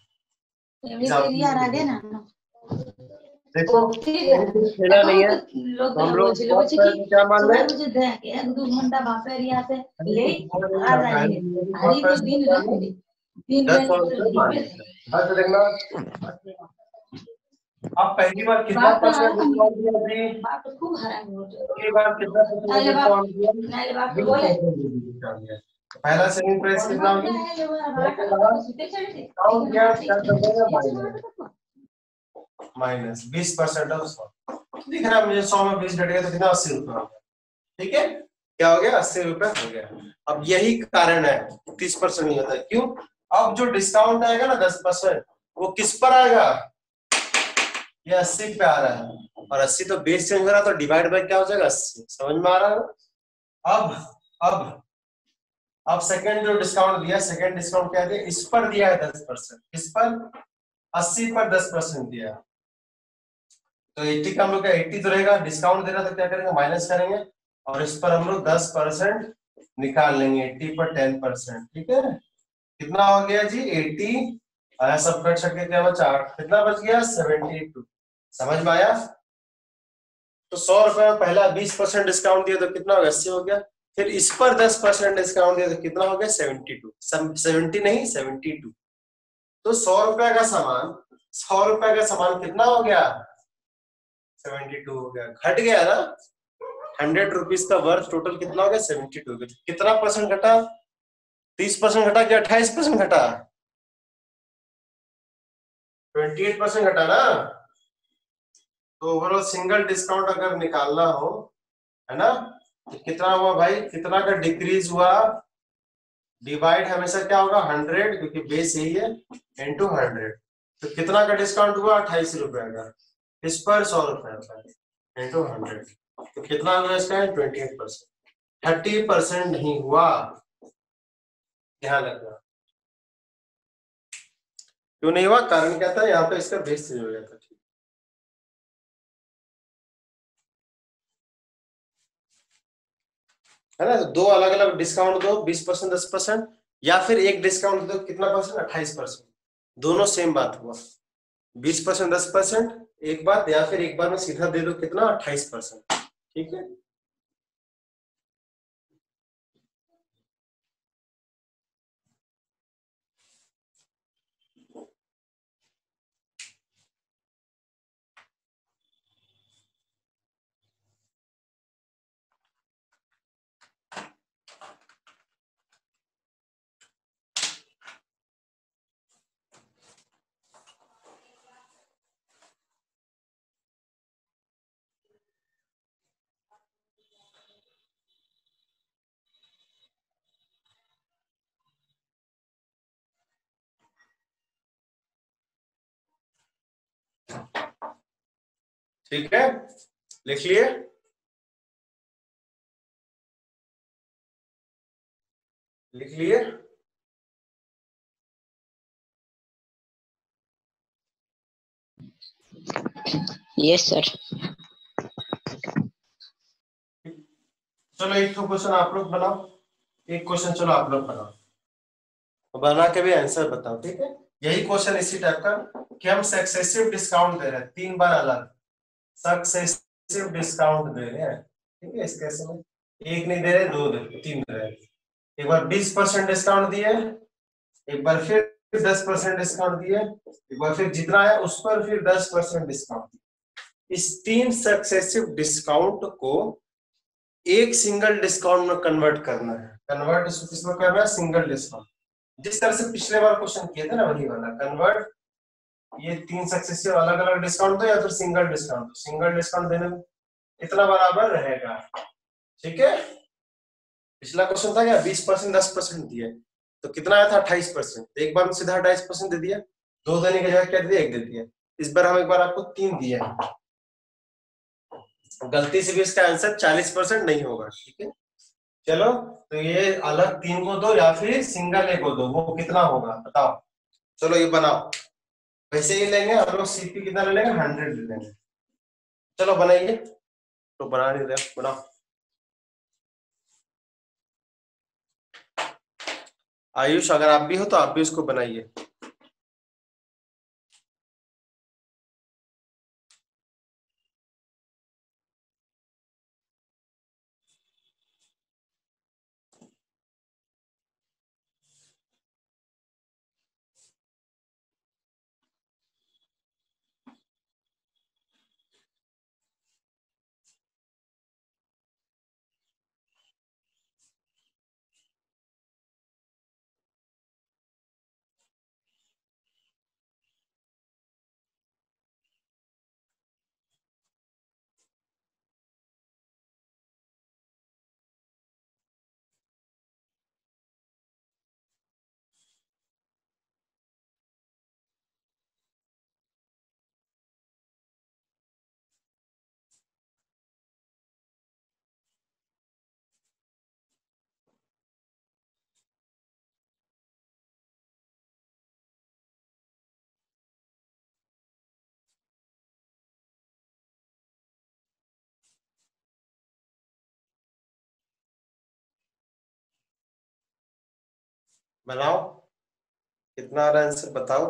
A: देखो खेला नहीं है तो हम लोग क्या मान रहे हैं,
D: दो घंटा बापे रिया से ले आ जाएंगे, हरी तो दिन रात दिन
A: रात देखना, आप पहली बार कितना परसेंट डिस्काउंट दिया जी,
D: बाप खूब हराम हो
A: पहली बार कितना परसेंट डिस्काउंट दिया,
D: नहीं बाप बोले
A: पहला सेलिंग प्राइस कितना हो गया, माइनस बीस परसेंट ऑफ सौ, दिख रहा है मुझे, सौ में बीस घट गया तो कितना अस्सी रुपए हो गया, ठीक है, क्या हो गया अस्सी रुपए हो गया, अब यही कारण है तीस परसेंट नहीं होता, क्यों, अब जो डिस्काउंट आएगा ना दस परसेंट वो किस पर आएगा, ये अस्सी पे आ रहा है और अस्सी तो बेस चेंज हो रहा है, तो डिवाइड बाय क्या हो जाएगा अस्सी। समझ में आ रहा है? अब अब अब सेकंड जो डिस्काउंट दिया, सेकंड डिस्काउंट क्या दिया? इस पर दिया है दस परसेंट। किस पर? अस्सी पर दस परसेंट दिया। तो अस्सी का हम लोग क्या अस्सी तो रहेगा, डिस्काउंट दे रहा तो क्या करेंगे? माइनस करेंगे और इस पर हम लोग दस परसेंट निकाल लेंगे। अस्सी पर टेन परसेंट, ठीक है। कितना हो गया जी? अस्सी आया, सब कट सकते, क्या बचा? कितना बच गया? बहत्तर। समझ में आया? तो सौ रुपए में पहला बीस परसेंट डिस्काउंट दिया तो कितना हो गया? अस्सी हो गया। फिर इस पर दस परसेंट डिस्काउंट दिया तो कितना हो गया? बहत्तर। सेवेंटी नहीं, बहत्तर। तो सौ रुपए का सामान, सौ रुपए का सामान कितना हो गया? बहत्तर हो गया। घट गया ना, हंड्रेड रुपीज का वर्थ टोटल कितना हो गया? बहत्तर हो गया। कितना परसेंट घटा? तीस परसेंट घटा कि अट्ठाईस परसेंट घटा? अट्ठाईस परसेंट घटा ना। तो ओवरऑल सिंगल डिस्काउंट अगर निकालना हो, है ना, तो कितना हुआ भाई? कितना का डिक्रीज हुआ? डिवाइड हमेशा क्या होगा? हंड्रेड, क्योंकि बेस यही है, इंटू हंड्रेड। तो कितना का डिस्काउंट हुआ? अट्ठाईस रुपए का। इस पर सौ रुपए का इंटू हंड्रेड, तो कितना हुआ इसका? Twenty eight percent. Thirty percent नहीं हुआ। ध्यान रखना। क्यों नहीं हुआ? कारण क्या था? यहाँ पे इसका बेस चेंज हो गया था। है ना? दो अलग अलग डिस्काउंट दो, बीस परसेंट दस परसेंट, या फिर एक डिस्काउंट दो, कितना परसेंट? अट्ठाईस परसेंट। दोनों सेम बात हुआ, बीस परसेंट दस परसेंट एक बात, या फिर एक बार में सीधा दे दो कितना? अट्ठाईस परसेंट। ठीक है। ठीक है, लिख लिए? लिख लिए?
C: Yes sir.
A: चलो एक तो क्वेश्चन आप लोग बनाओ, एक क्वेश्चन चलो आप लोग बनाओ, बना के भी आंसर बताओ। ठीक है, यही क्वेश्चन इसी टाइप का कि हम सक्सेसिव डिस्काउंट दे रहे हैं, तीन बार अलग सक्सेसिव डिस्काउंट दे रहे हैं। ठीक है, इस केस में एक नहीं दे रहे, दो दे रहे, तीन दे रहे। एक बार बीस परसेंट डिस्काउंट दिए, एक बार फिर दस परसेंट डिस्काउंट दिए, एक बार फिर जितना है उस पर फिर दस परसेंट डिस्काउंट। इस तीन सक्सेसिव डिस्काउंट को एक सिंगल डिस्काउंट में कन्वर्ट करना है। कन्वर्ट इसको किसमें करना है? Single discount. जिस तरह से पिछले बार क्वेश्चन किए थे ना, वही वाला कन्वर्ट। ये तीन सक्सेसिव अलग अलग डिस्काउंट दो या फिर सिंगल डिस्काउंट दो, सिंगल डिस्काउंट देने में कितना बराबर रहेगा? ठीक है, पिछला क्वेश्चन था क्या? बीस परसेंट दस परसेंट दिया, तो कितना आया था? अट्ठाईस परसेंट। एक बार में सीधा अट्ठाईस परसेंट दे दिया, दो देने के जगह क्या दिया? एक दे दिया। इस बार हम एक बार आपको तीन दिया है, गलती से भी इसका आंसर चालीस परसेंट नहीं होगा। ठीक है, चलो तो ये अलग तीन को दो या फिर सिंगल एक को दो, वो कितना होगा बताओ? चलो ये बनाओ। वैसे ही लेंगे हम लोग, सीपी कितना ले लेंगे? हंड्रेड ले लेंगे। चलो बनाइए, तो बना नहीं रहे, बनाओ। आयुष अगर आप भी हो तो आप भी उसको बनाइए। बनाओ, कितना आ रहा है आंसर बताओ।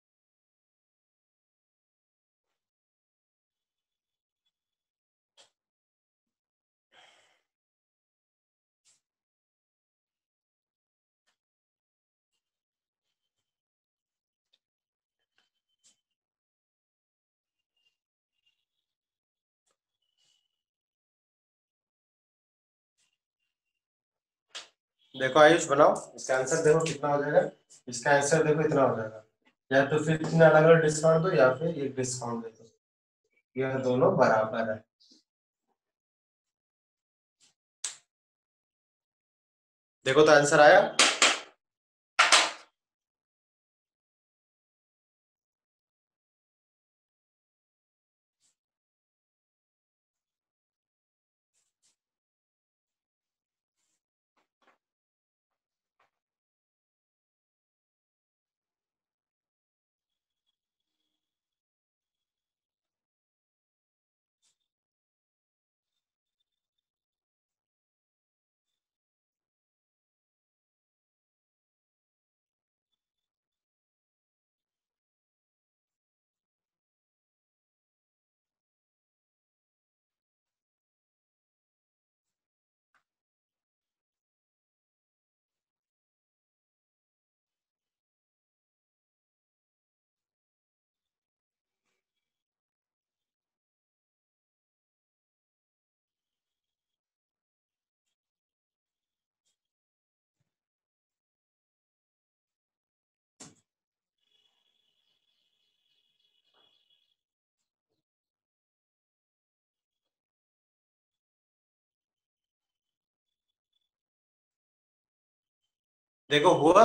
A: देखो आयुष बनाओ, इसका आंसर देखो कितना हो जाएगा। इसका आंसर देखो इतना हो जाएगा, या तो फिर तीन अलग अलग डिस्काउंट दो या फिर एक डिस्काउंट दे दो, यह दोनों बराबर है। देखो तो आंसर आया। देखो हुआ,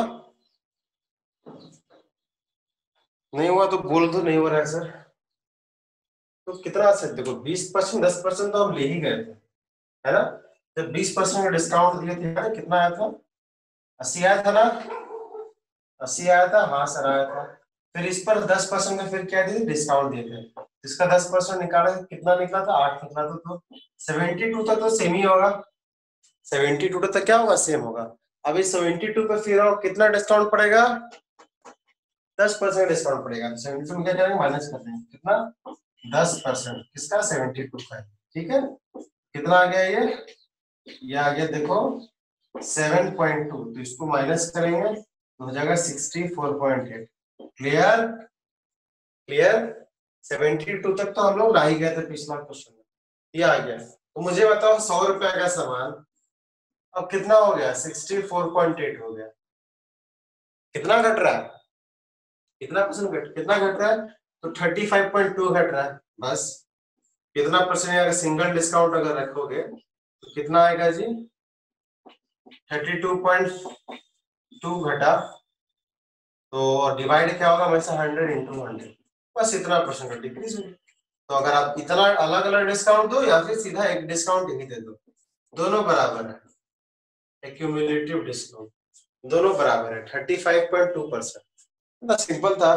A: नहीं हुआ तो बोल दो नहीं हो रहा है सर। तो कितना सर, देखो बीस परसेंट दस परसेंट तो हम ले ही गए थे, है ना। जब बीस परसेंट का डिस्काउंट दिए थे यार, कितना आया था, अस्सी आया था ना, अस्सी आया था, हाँ सर आया था। फिर इस पर दस परसेंट का फिर क्या दिए, डिस्काउंट दिए थे, इसका दस परसेंट निकाला, कितना निकला था, आठ निकला था। तो सेवेंटी टू तक तो सेम ही होगा, सेवेंटी टू तक क्या होगा, सेम होगा। अभी सेवेंटी टू पे फिर और कितना डिस्काउंट पड़ेगा, दस परसेंट डिस्काउंट पड़ेगा। सेवेंटी टू में क्या करेंगे, माइनस कर देंगे, कितना, दस परसेंट किसका, सेवेंटी टू का है, ठीक है। कितना आ गया ये ये आ गया देखो सेवन पॉइंट टू, तो इसको माइनस करेंगे तो हो जाएगा sixty four point eight. Clear clear, seventy two तक तो हम लोग ला ही गए थे पिछला क्वेश्चन में, ये आ गया। तो मुझे बताओ सौ रुपए का सामान अब कितना हो गया, सिक्सटी फोर पॉइंट एट हो गया। कितना घट रहा है, कितना परसेंट घट कितना घट रहा है, तो थर्टी फाइव पॉइंट टू घट रहा है बस। कितना परसेंट, अगर सिंगल डिस्काउंट अगर रखोगे तो कितना आएगा जी, थर्टी टू पॉइंट टू घटा, तो डिवाइड क्या होगा हमेशा, हंड्रेड इंटू हंड्रेड, बस इतना परसेंट का डिक्रीज होगा। तो अगर आप इतना अलग अलग डिस्काउंट दो या फिर सीधा एक डिस्काउंट ही दे दो, दोनों बराबर है, एक्यूमुलेटिव डिस्काउंट दोनों बराबर है, thirty five point two percent. बस सिंपल था।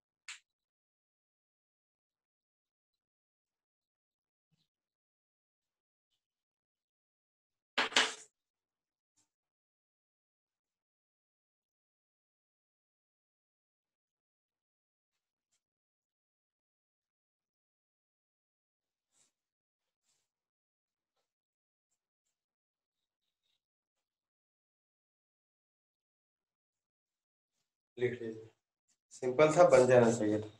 A: लिख लीजिए, सिंपल था, बन जाना चाहिए था।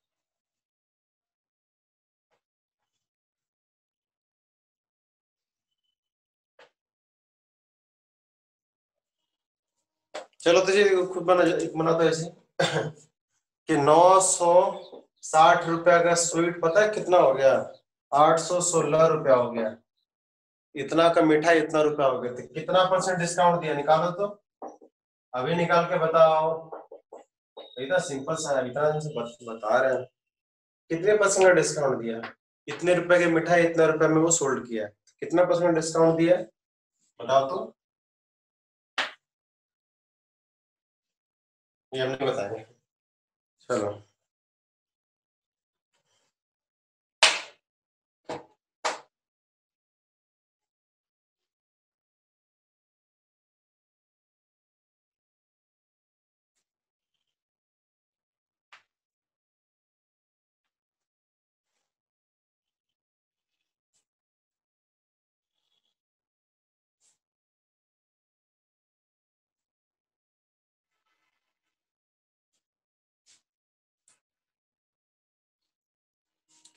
A: चलो तो जी खुद बना बनाता है ऐसे कि नौ सौ साठ रुपया का स्वीट पता है कितना हो गया, आठ सौ सोलह रुपया हो गया। इतना का मिठाई इतना रुपया हो गया, तो कितना परसेंट डिस्काउंट दिया, निकालो तो, अभी निकाल के बताओ। इतना सिंपल सा है, इतना दिन से बता रहे हैं, कितने परसेंट का डिस्काउंट दिया, इतने रुपए की मिठाई इतना रुपए में वो सोल्ड किया, कितना परसेंट डिस्काउंट दिया बताओ तो, ये हम नहीं बताएंगे। चलो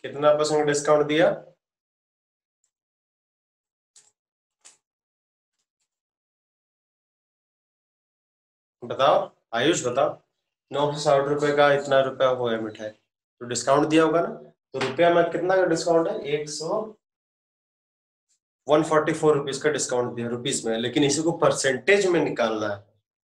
A: कितना परसेंट डिस्काउंट दिया? बताओ आयुष बताओ। नौ सौ साठ रुपए का इतना रुपया हुआ है मिठाई, तो डिस्काउंट दिया होगा ना। तो रुपया में कितना का डिस्काउंट है? एक सौ वन फोर्टी फोर रुपीज का डिस्काउंट दिया रुपीज में, लेकिन इसी को परसेंटेज में निकालना है।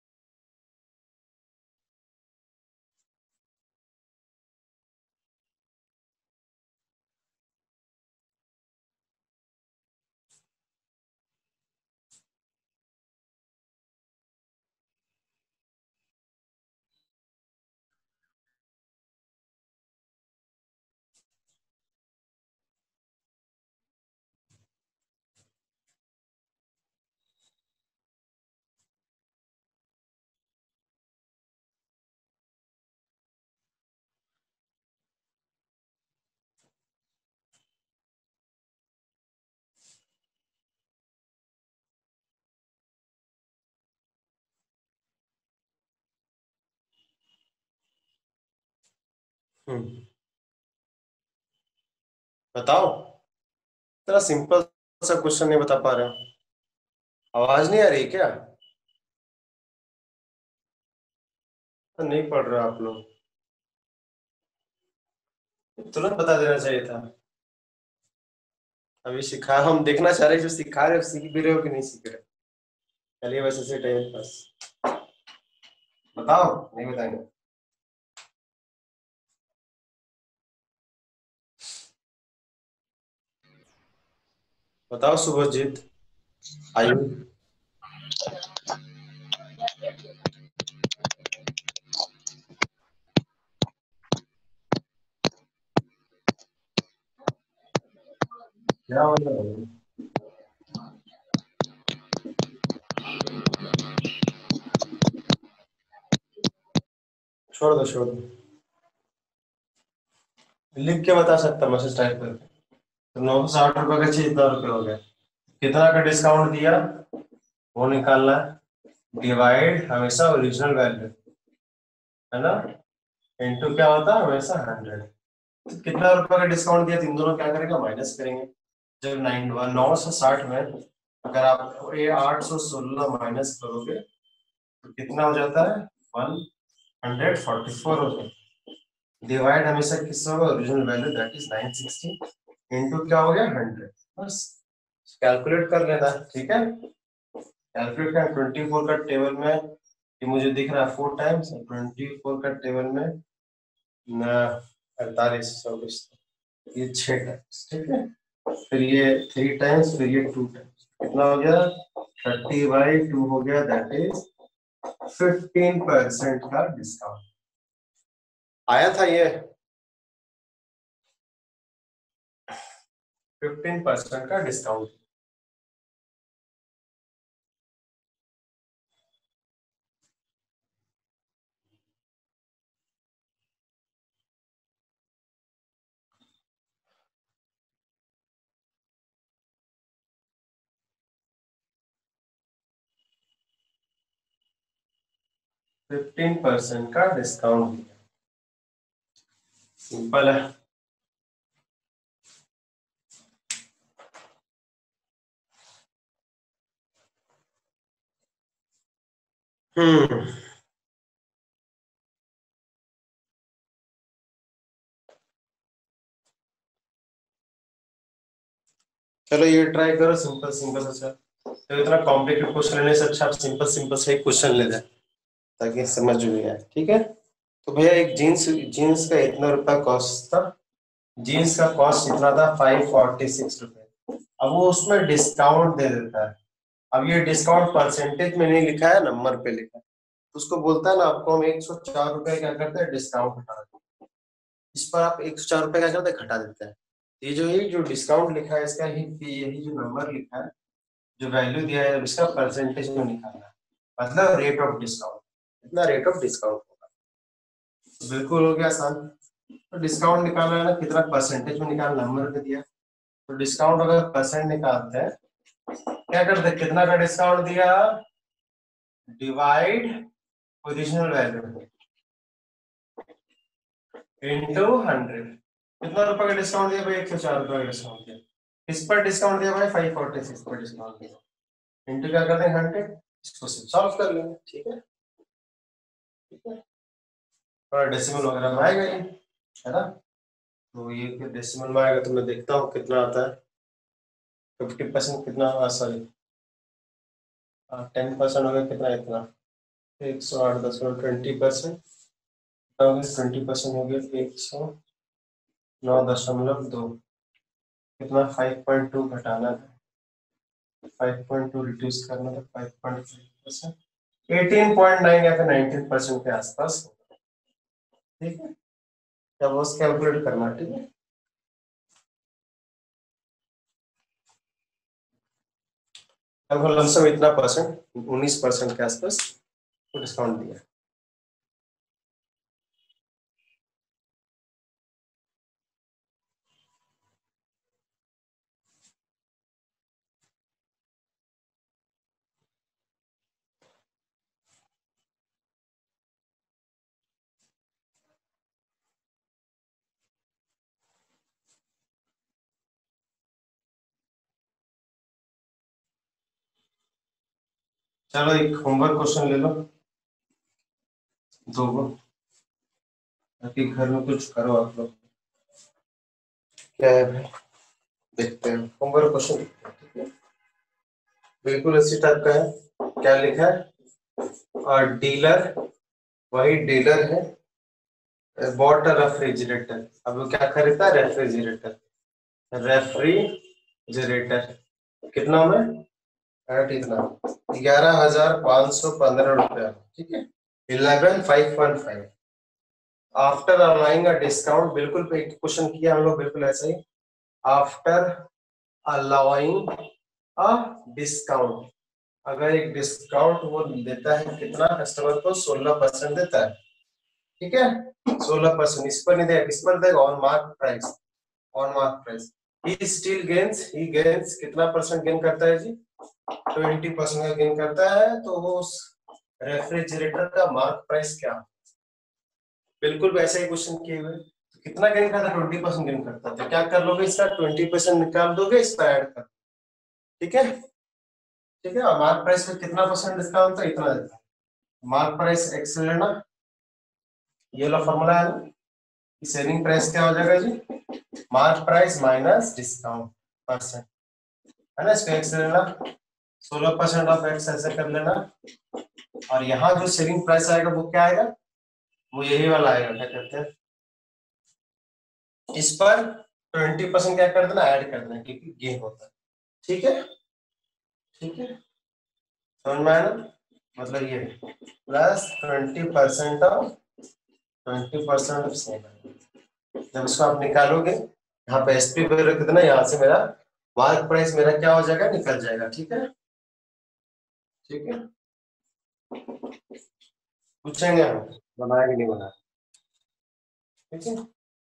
A: हम्म बताओ, इतना सिंपल सा क्वेश्चन नहीं बता पा रहे हो? आवाज नहीं आ रही क्या? तो नहीं पढ़ रहे आप लोग? तुरंत बता देना चाहिए था। अभी सिखा, हम देखना चाह रहे जो सिखा रहे हो सीख भी रहे हो कि नहीं सीख रहे। चलिए वैसे से टाइम पास बताओ, नहीं बताएंगे? बताओ सुभजीत, आयु। क्या मतलब? छोड़ दो छोड़ दो, लिख के बता सकता मैसेज टाइप करके। तो नौ सौ साठ रुपए का चीज इतना रुपये हो गया, कितना का डिस्काउंट दिया वो निकालना है। डिवाइड हमेशा ओरिजिनल वैल्यू है ना, इनटू क्या होता है हमेशा हंड्रेड। तो कितना रुपए का डिस्काउंट दिया, तीन दोनों क्या करेगा माइनस करेंगे। जब नाइन नौ सौ साठ में अगर आप ये आठ सौ सोलह माइनस करोगे तो कितना हो जाता है? वन हंड्रेड फोर्टी फोर हो जाता है। डिवाइड हमेशा किससे होगा? Original value that is nine sixty into क्या हो गया हंड्रेड। बस कैलकुलेट कर लेना, ठीक है। कैलकुलेट कर, ट्वेंटी फोर का टेबल में ये मुझे दिख रहा है फोर टाइम्स, ट्वेंटी फोर का टेबल में ना अड़तालीस चौबीस, ये छह टाइम्स, ठीक है। फिर ये थ्री टाइम्स, फिर ये टू टाइम्स, कितना हो गया? थर्टी बाई टू हो गया, दैट इज फिफ्टीन परसेंट का डिस्काउंट आया था। ये फिफ्टीन परसेंट का डिस्काउंट। फिफ्टीन परसेंट का डिस्काउंट, सिंपल है। हम्म चलो ये ट्राई करो, सिंपल सिंपल अच्छा। तो इतना कॉम्प्लिकेटेड क्वेश्चन लेने से अच्छा आप सिंपल सिंपल से क्वेश्चन ले जाए ताकि समझ में आए, ठीक है। तो भैया एक जीन्स जीन्स का इतना रुपया कॉस्ट था, जीन्स का कॉस्ट इतना था फाइव फोर्टी सिक्स रुपए। अब वो उसमें डिस्काउंट दे देता है। अब ये डिस्काउंट परसेंटेज में नहीं लिखा है, नंबर पे लिखा है। तो उसको बोलता है ना, आपको हम एक सौ चार रुपए क्या करते हैं डिस्काउंट हटा देते हैं। इस पर आप एक सौ चार रुपए क्या करते हैं घटा देते हैं। ये जो ये जो डिस्काउंट लिखा है इसका ही यही जो नंबर लिखा है, जो वैल्यू दिया है इसका परसेंटेज में निकालना है, मतलब रेट ऑफ डिस्काउंट, इतना रेट ऑफ डिस्काउंट होगा। तो बिल्कुल हो गया आसान। तो डिस्काउंट निकालना है ना, कितना परसेंटेज में निकालना, नंबर पे दिया। तो डिस्काउंट अगर परसेंट निकालते हैं क्या करते हैं, कितना का डिस्काउंट दिया, divide original value into hundred. कितना रुपए का डिस्काउंट दिया भाई? एक सौ चार रुपए का डिस्काउंट दिया। किस पर डिस्काउंट दिया भाई? फाइव फोर्टी सिक्स पर डिस्काउंट दिया। इंटू क्या कर देंगे? हंड्रेड। इसको सॉल्व कर लेंगे, ठीक है ठीक है। और डेसिमल वगैरह में आएगा ये, है ना? तो ये फिर डेसिमल में आएगा तो मैं देखता हूँ कितना आता है। फिफ्टी परसेंट कितना, सॉरी टेन परसेंट हो गया, कितना इतना एक सौ आठ दस ट्वेंटी परसेंट ट्वेंटी परसेंट हो गया एक सौ नौ दशमलव दो, कितना फाइव पॉइंट टू घटाना था, फाइव पॉइंट टू रिड्यूस करना था, five point five percent eighteen point nine या फिर नाइनटीन परसेंट के आसपास, ठीक है। जब वो कैलकुलेट करना, ठीक है। अब लमसम इतना परसेंट उन्नीस परसेंट के आसपास डिस्काउंट दिया। चलो एक होमवर्क क्वेश्चन ले लो, दो गो, ताकि घर में कुछ करो आप लोग। क्या है भाई, देखते हैं होमवर्क क्वेश्चन, ठीक है। बिल्कुल इसी टाइप का है। क्या लिखा है? और डीलर, वही डीलर है, बॉट अ रेफ्रिजरेटर। अब वो क्या खरीदता है? रेफ्रिजरेटर। रेफ्रिजरेटर कितना में? इतना ग्यारह हजार पाँच सौ पंद्रह रुपया, ठीक है। Eleven five one five after allowing a discount. बिल्कुल एक क्वेश्चन किया हम लोग, बिल्कुल ऐसा ही। आफ्टर अलाउइंग अ डिस्काउंट, अगर एक डिस्काउंट वो देता है कितना कस्टमर को? सोलह परसेंट देता है, ठीक है। सोलह परसेंट इस पर नहीं देगा, किस पर देगा? On mark price, on mark price. He still gains, he gains कितना परसेंट गेन करता है जी? ट्वेंटी परसेंट का गेन करता है। तो वो उस रेफ्रिजरेटर का मार्क प्राइस क्या? बिल्कुल वैसे ही क्वेश्चन किए हुए। तो कितना गेन करता है? ट्वेंटी परसेंट गेन करता है। तो क्या कर लोगे? इसका ट्वेंटी परसेंट निकाल दोगे, इस पर ऐड कर, ठीक है ठीक है। और मार्क प्राइस पे कितना परसेंट डिस्काउंट था? इतना देता है। मार्क प्राइस एक्स लेना, ये वाला फॉर्मूला है ना। सेलिंग प्राइस क्या हो जाएगा जी? Mark price minus discount percent, है ना। इसको एक्स लेना, सोलह परसेंट ऑफ एक्स ऐसे कर लेना। और यहाँ जो सेलिंग प्राइस आएगा वो क्या आएगा? वो यही वाला आएगा, क्या कहते हैं, इस पर ट्वेंटी परसेंट क्या कर देना? ऐड कर देना, क्योंकि गेन होता है, ठीक है ठीक है। समझ में आया ना? मतलब ये plus twenty percent of twenty percent of seven. जब इसको आप निकालोगे, यहाँ पे एसपी वैल्यू कितना, यहाँ से मेरा मार्क प्राइस मेरा क्या हो जाएगा? निकल जाएगा, ठीक है ठीक है। पूछेंगे हम बनाया कि नहीं बनाया, ठीक है।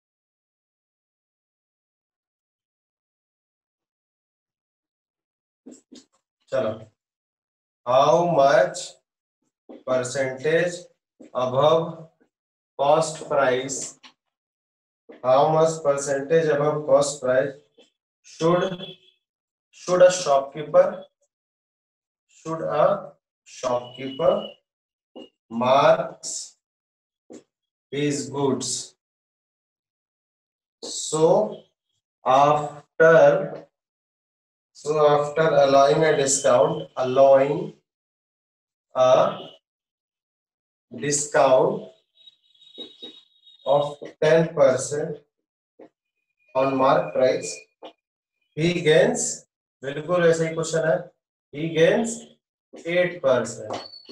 A: चलो, how much percentage above cost price, how much percentage above cost price should should a shopkeeper should a shopkeeper marks his goods so after so after allowing a discount allowing a discount of ten percent on mark price he gains, बिल्कुल ऐसे ही question है, he gains eight percent,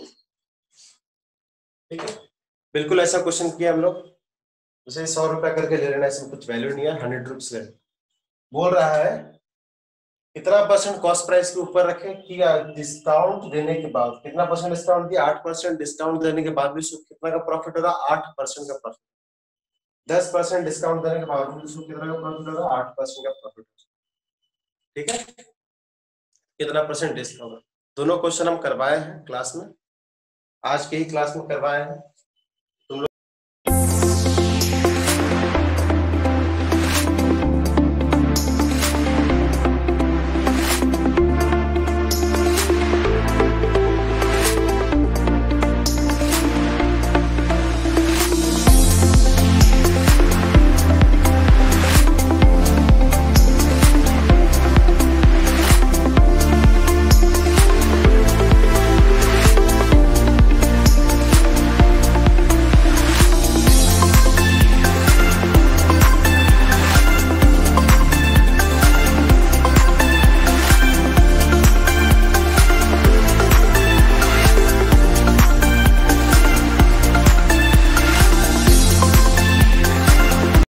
A: ठीक है। बिल्कुल ऐसा question किया हम लोग। उसे सौ रुपया करके ले लेना, इसमें कुछ वैल्यू नहीं है, हंड्रेड रुपीज ले। बोल रहा है कितना परसेंट कॉस्ट प्राइस के ऊपर रखे कि डिस्काउंट देने के बाद, कितना परसेंट डिस्काउंट दिया? आठ परसेंट डिस्काउंट देने के बाद भी कितना का प्रॉफिट होगा? आठ परसेंट का प्रॉफिट। दस परसेंट डिस्काउंट देने के बाद भी कितना का प्रॉफिट होगा? आठ परसेंट का प्रॉफिट, ठीक है। कितना परसेंट डिस्काउंट? दोनों क्वेश्चन हम करवाए हैं क्लास में, आज के ही क्लास में करवाए हैं।